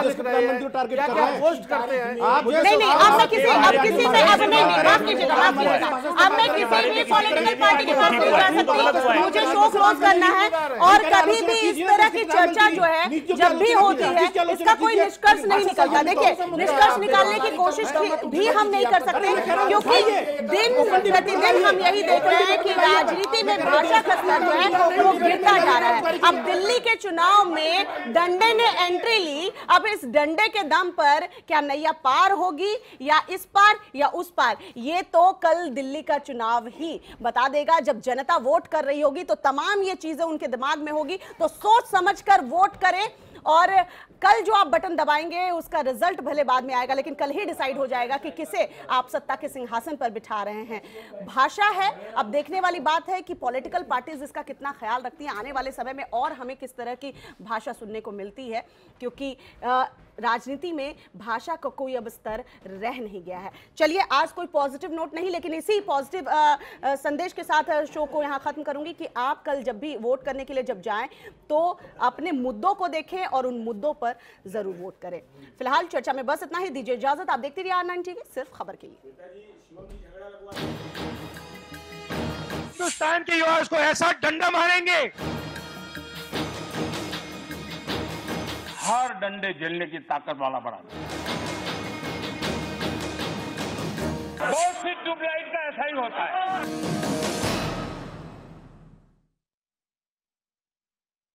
नहीं नहीं, अब मैं किसी अब किसी से अब नहीं माफ कीजिएगा, माफ कीजिएगा, अब मैं किसी भी पॉलिटिकल पार्टी के पास नहीं जा सकती। मुझे शो क्लोज करना है, और कभी भी इस तरह की चर्चा जो है जब भी होती है इसका कोई निष्कर्ष नहीं निकलता। देखिए, निष्कर्ष निकालने की कोशिश भी हम नहीं कर सकते, क्योंकि दिन प्रतिदिन हम यही देख रहे हैं कि राजनीति में भाषा का स्तर जो है वो गिरता जा रहा है। अब दिल्ली के चुनाव में डंडे ने एंट्री ली, अब इस डंडे के दम पर क्या नैया पार होगी या इस पार या उस पार, ये तो कल दिल्ली का चुनाव ही बता देगा। जब जनता वोट कर रही होगी तो तमाम ये चीजें उनके दिमाग में होगी, तो सोच समझकर वोट करें। और कल जो आप बटन दबाएंगे उसका रिजल्ट भले बाद में आएगा, लेकिन कल ही डिसाइड हो जाएगा कि किसे आप सत्ता के सिंहासन पर बिठा रहे हैं। भाषा है, अब देखने वाली बात है कि पॉलिटिकल पार्टीज इसका कितना ख्याल रखती हैं आने वाले समय में, और हमें किस तरह की भाषा सुनने को मिलती है, क्योंकि आ, राजनीति में भाषा का कोई अब स्तर रह नहीं गया है। चलिए, आज कोई पॉजिटिव नोट नहीं, लेकिन इसी पॉजिटिव संदेश के साथ शो को यहाँ खत्म करूंगी कि आप कल जब भी वोट करने के लिए जब जाएं तो अपने मुद्दों को देखें और उन मुद्दों पर जरूर वोट करें। फिलहाल चर्चा में बस इतना ही, दीजिए इजाजत। आप देखते रहिए आर नाइन टीवी, सिर्फ खबर के लिए। हिंदुस्तान के युवा इसको ऐसा डंडा मारेंगे, हर डंडे झेलने की ताकत वाला बना। बहुत सी ट्यूबलाइट का ऐसा ही होता है।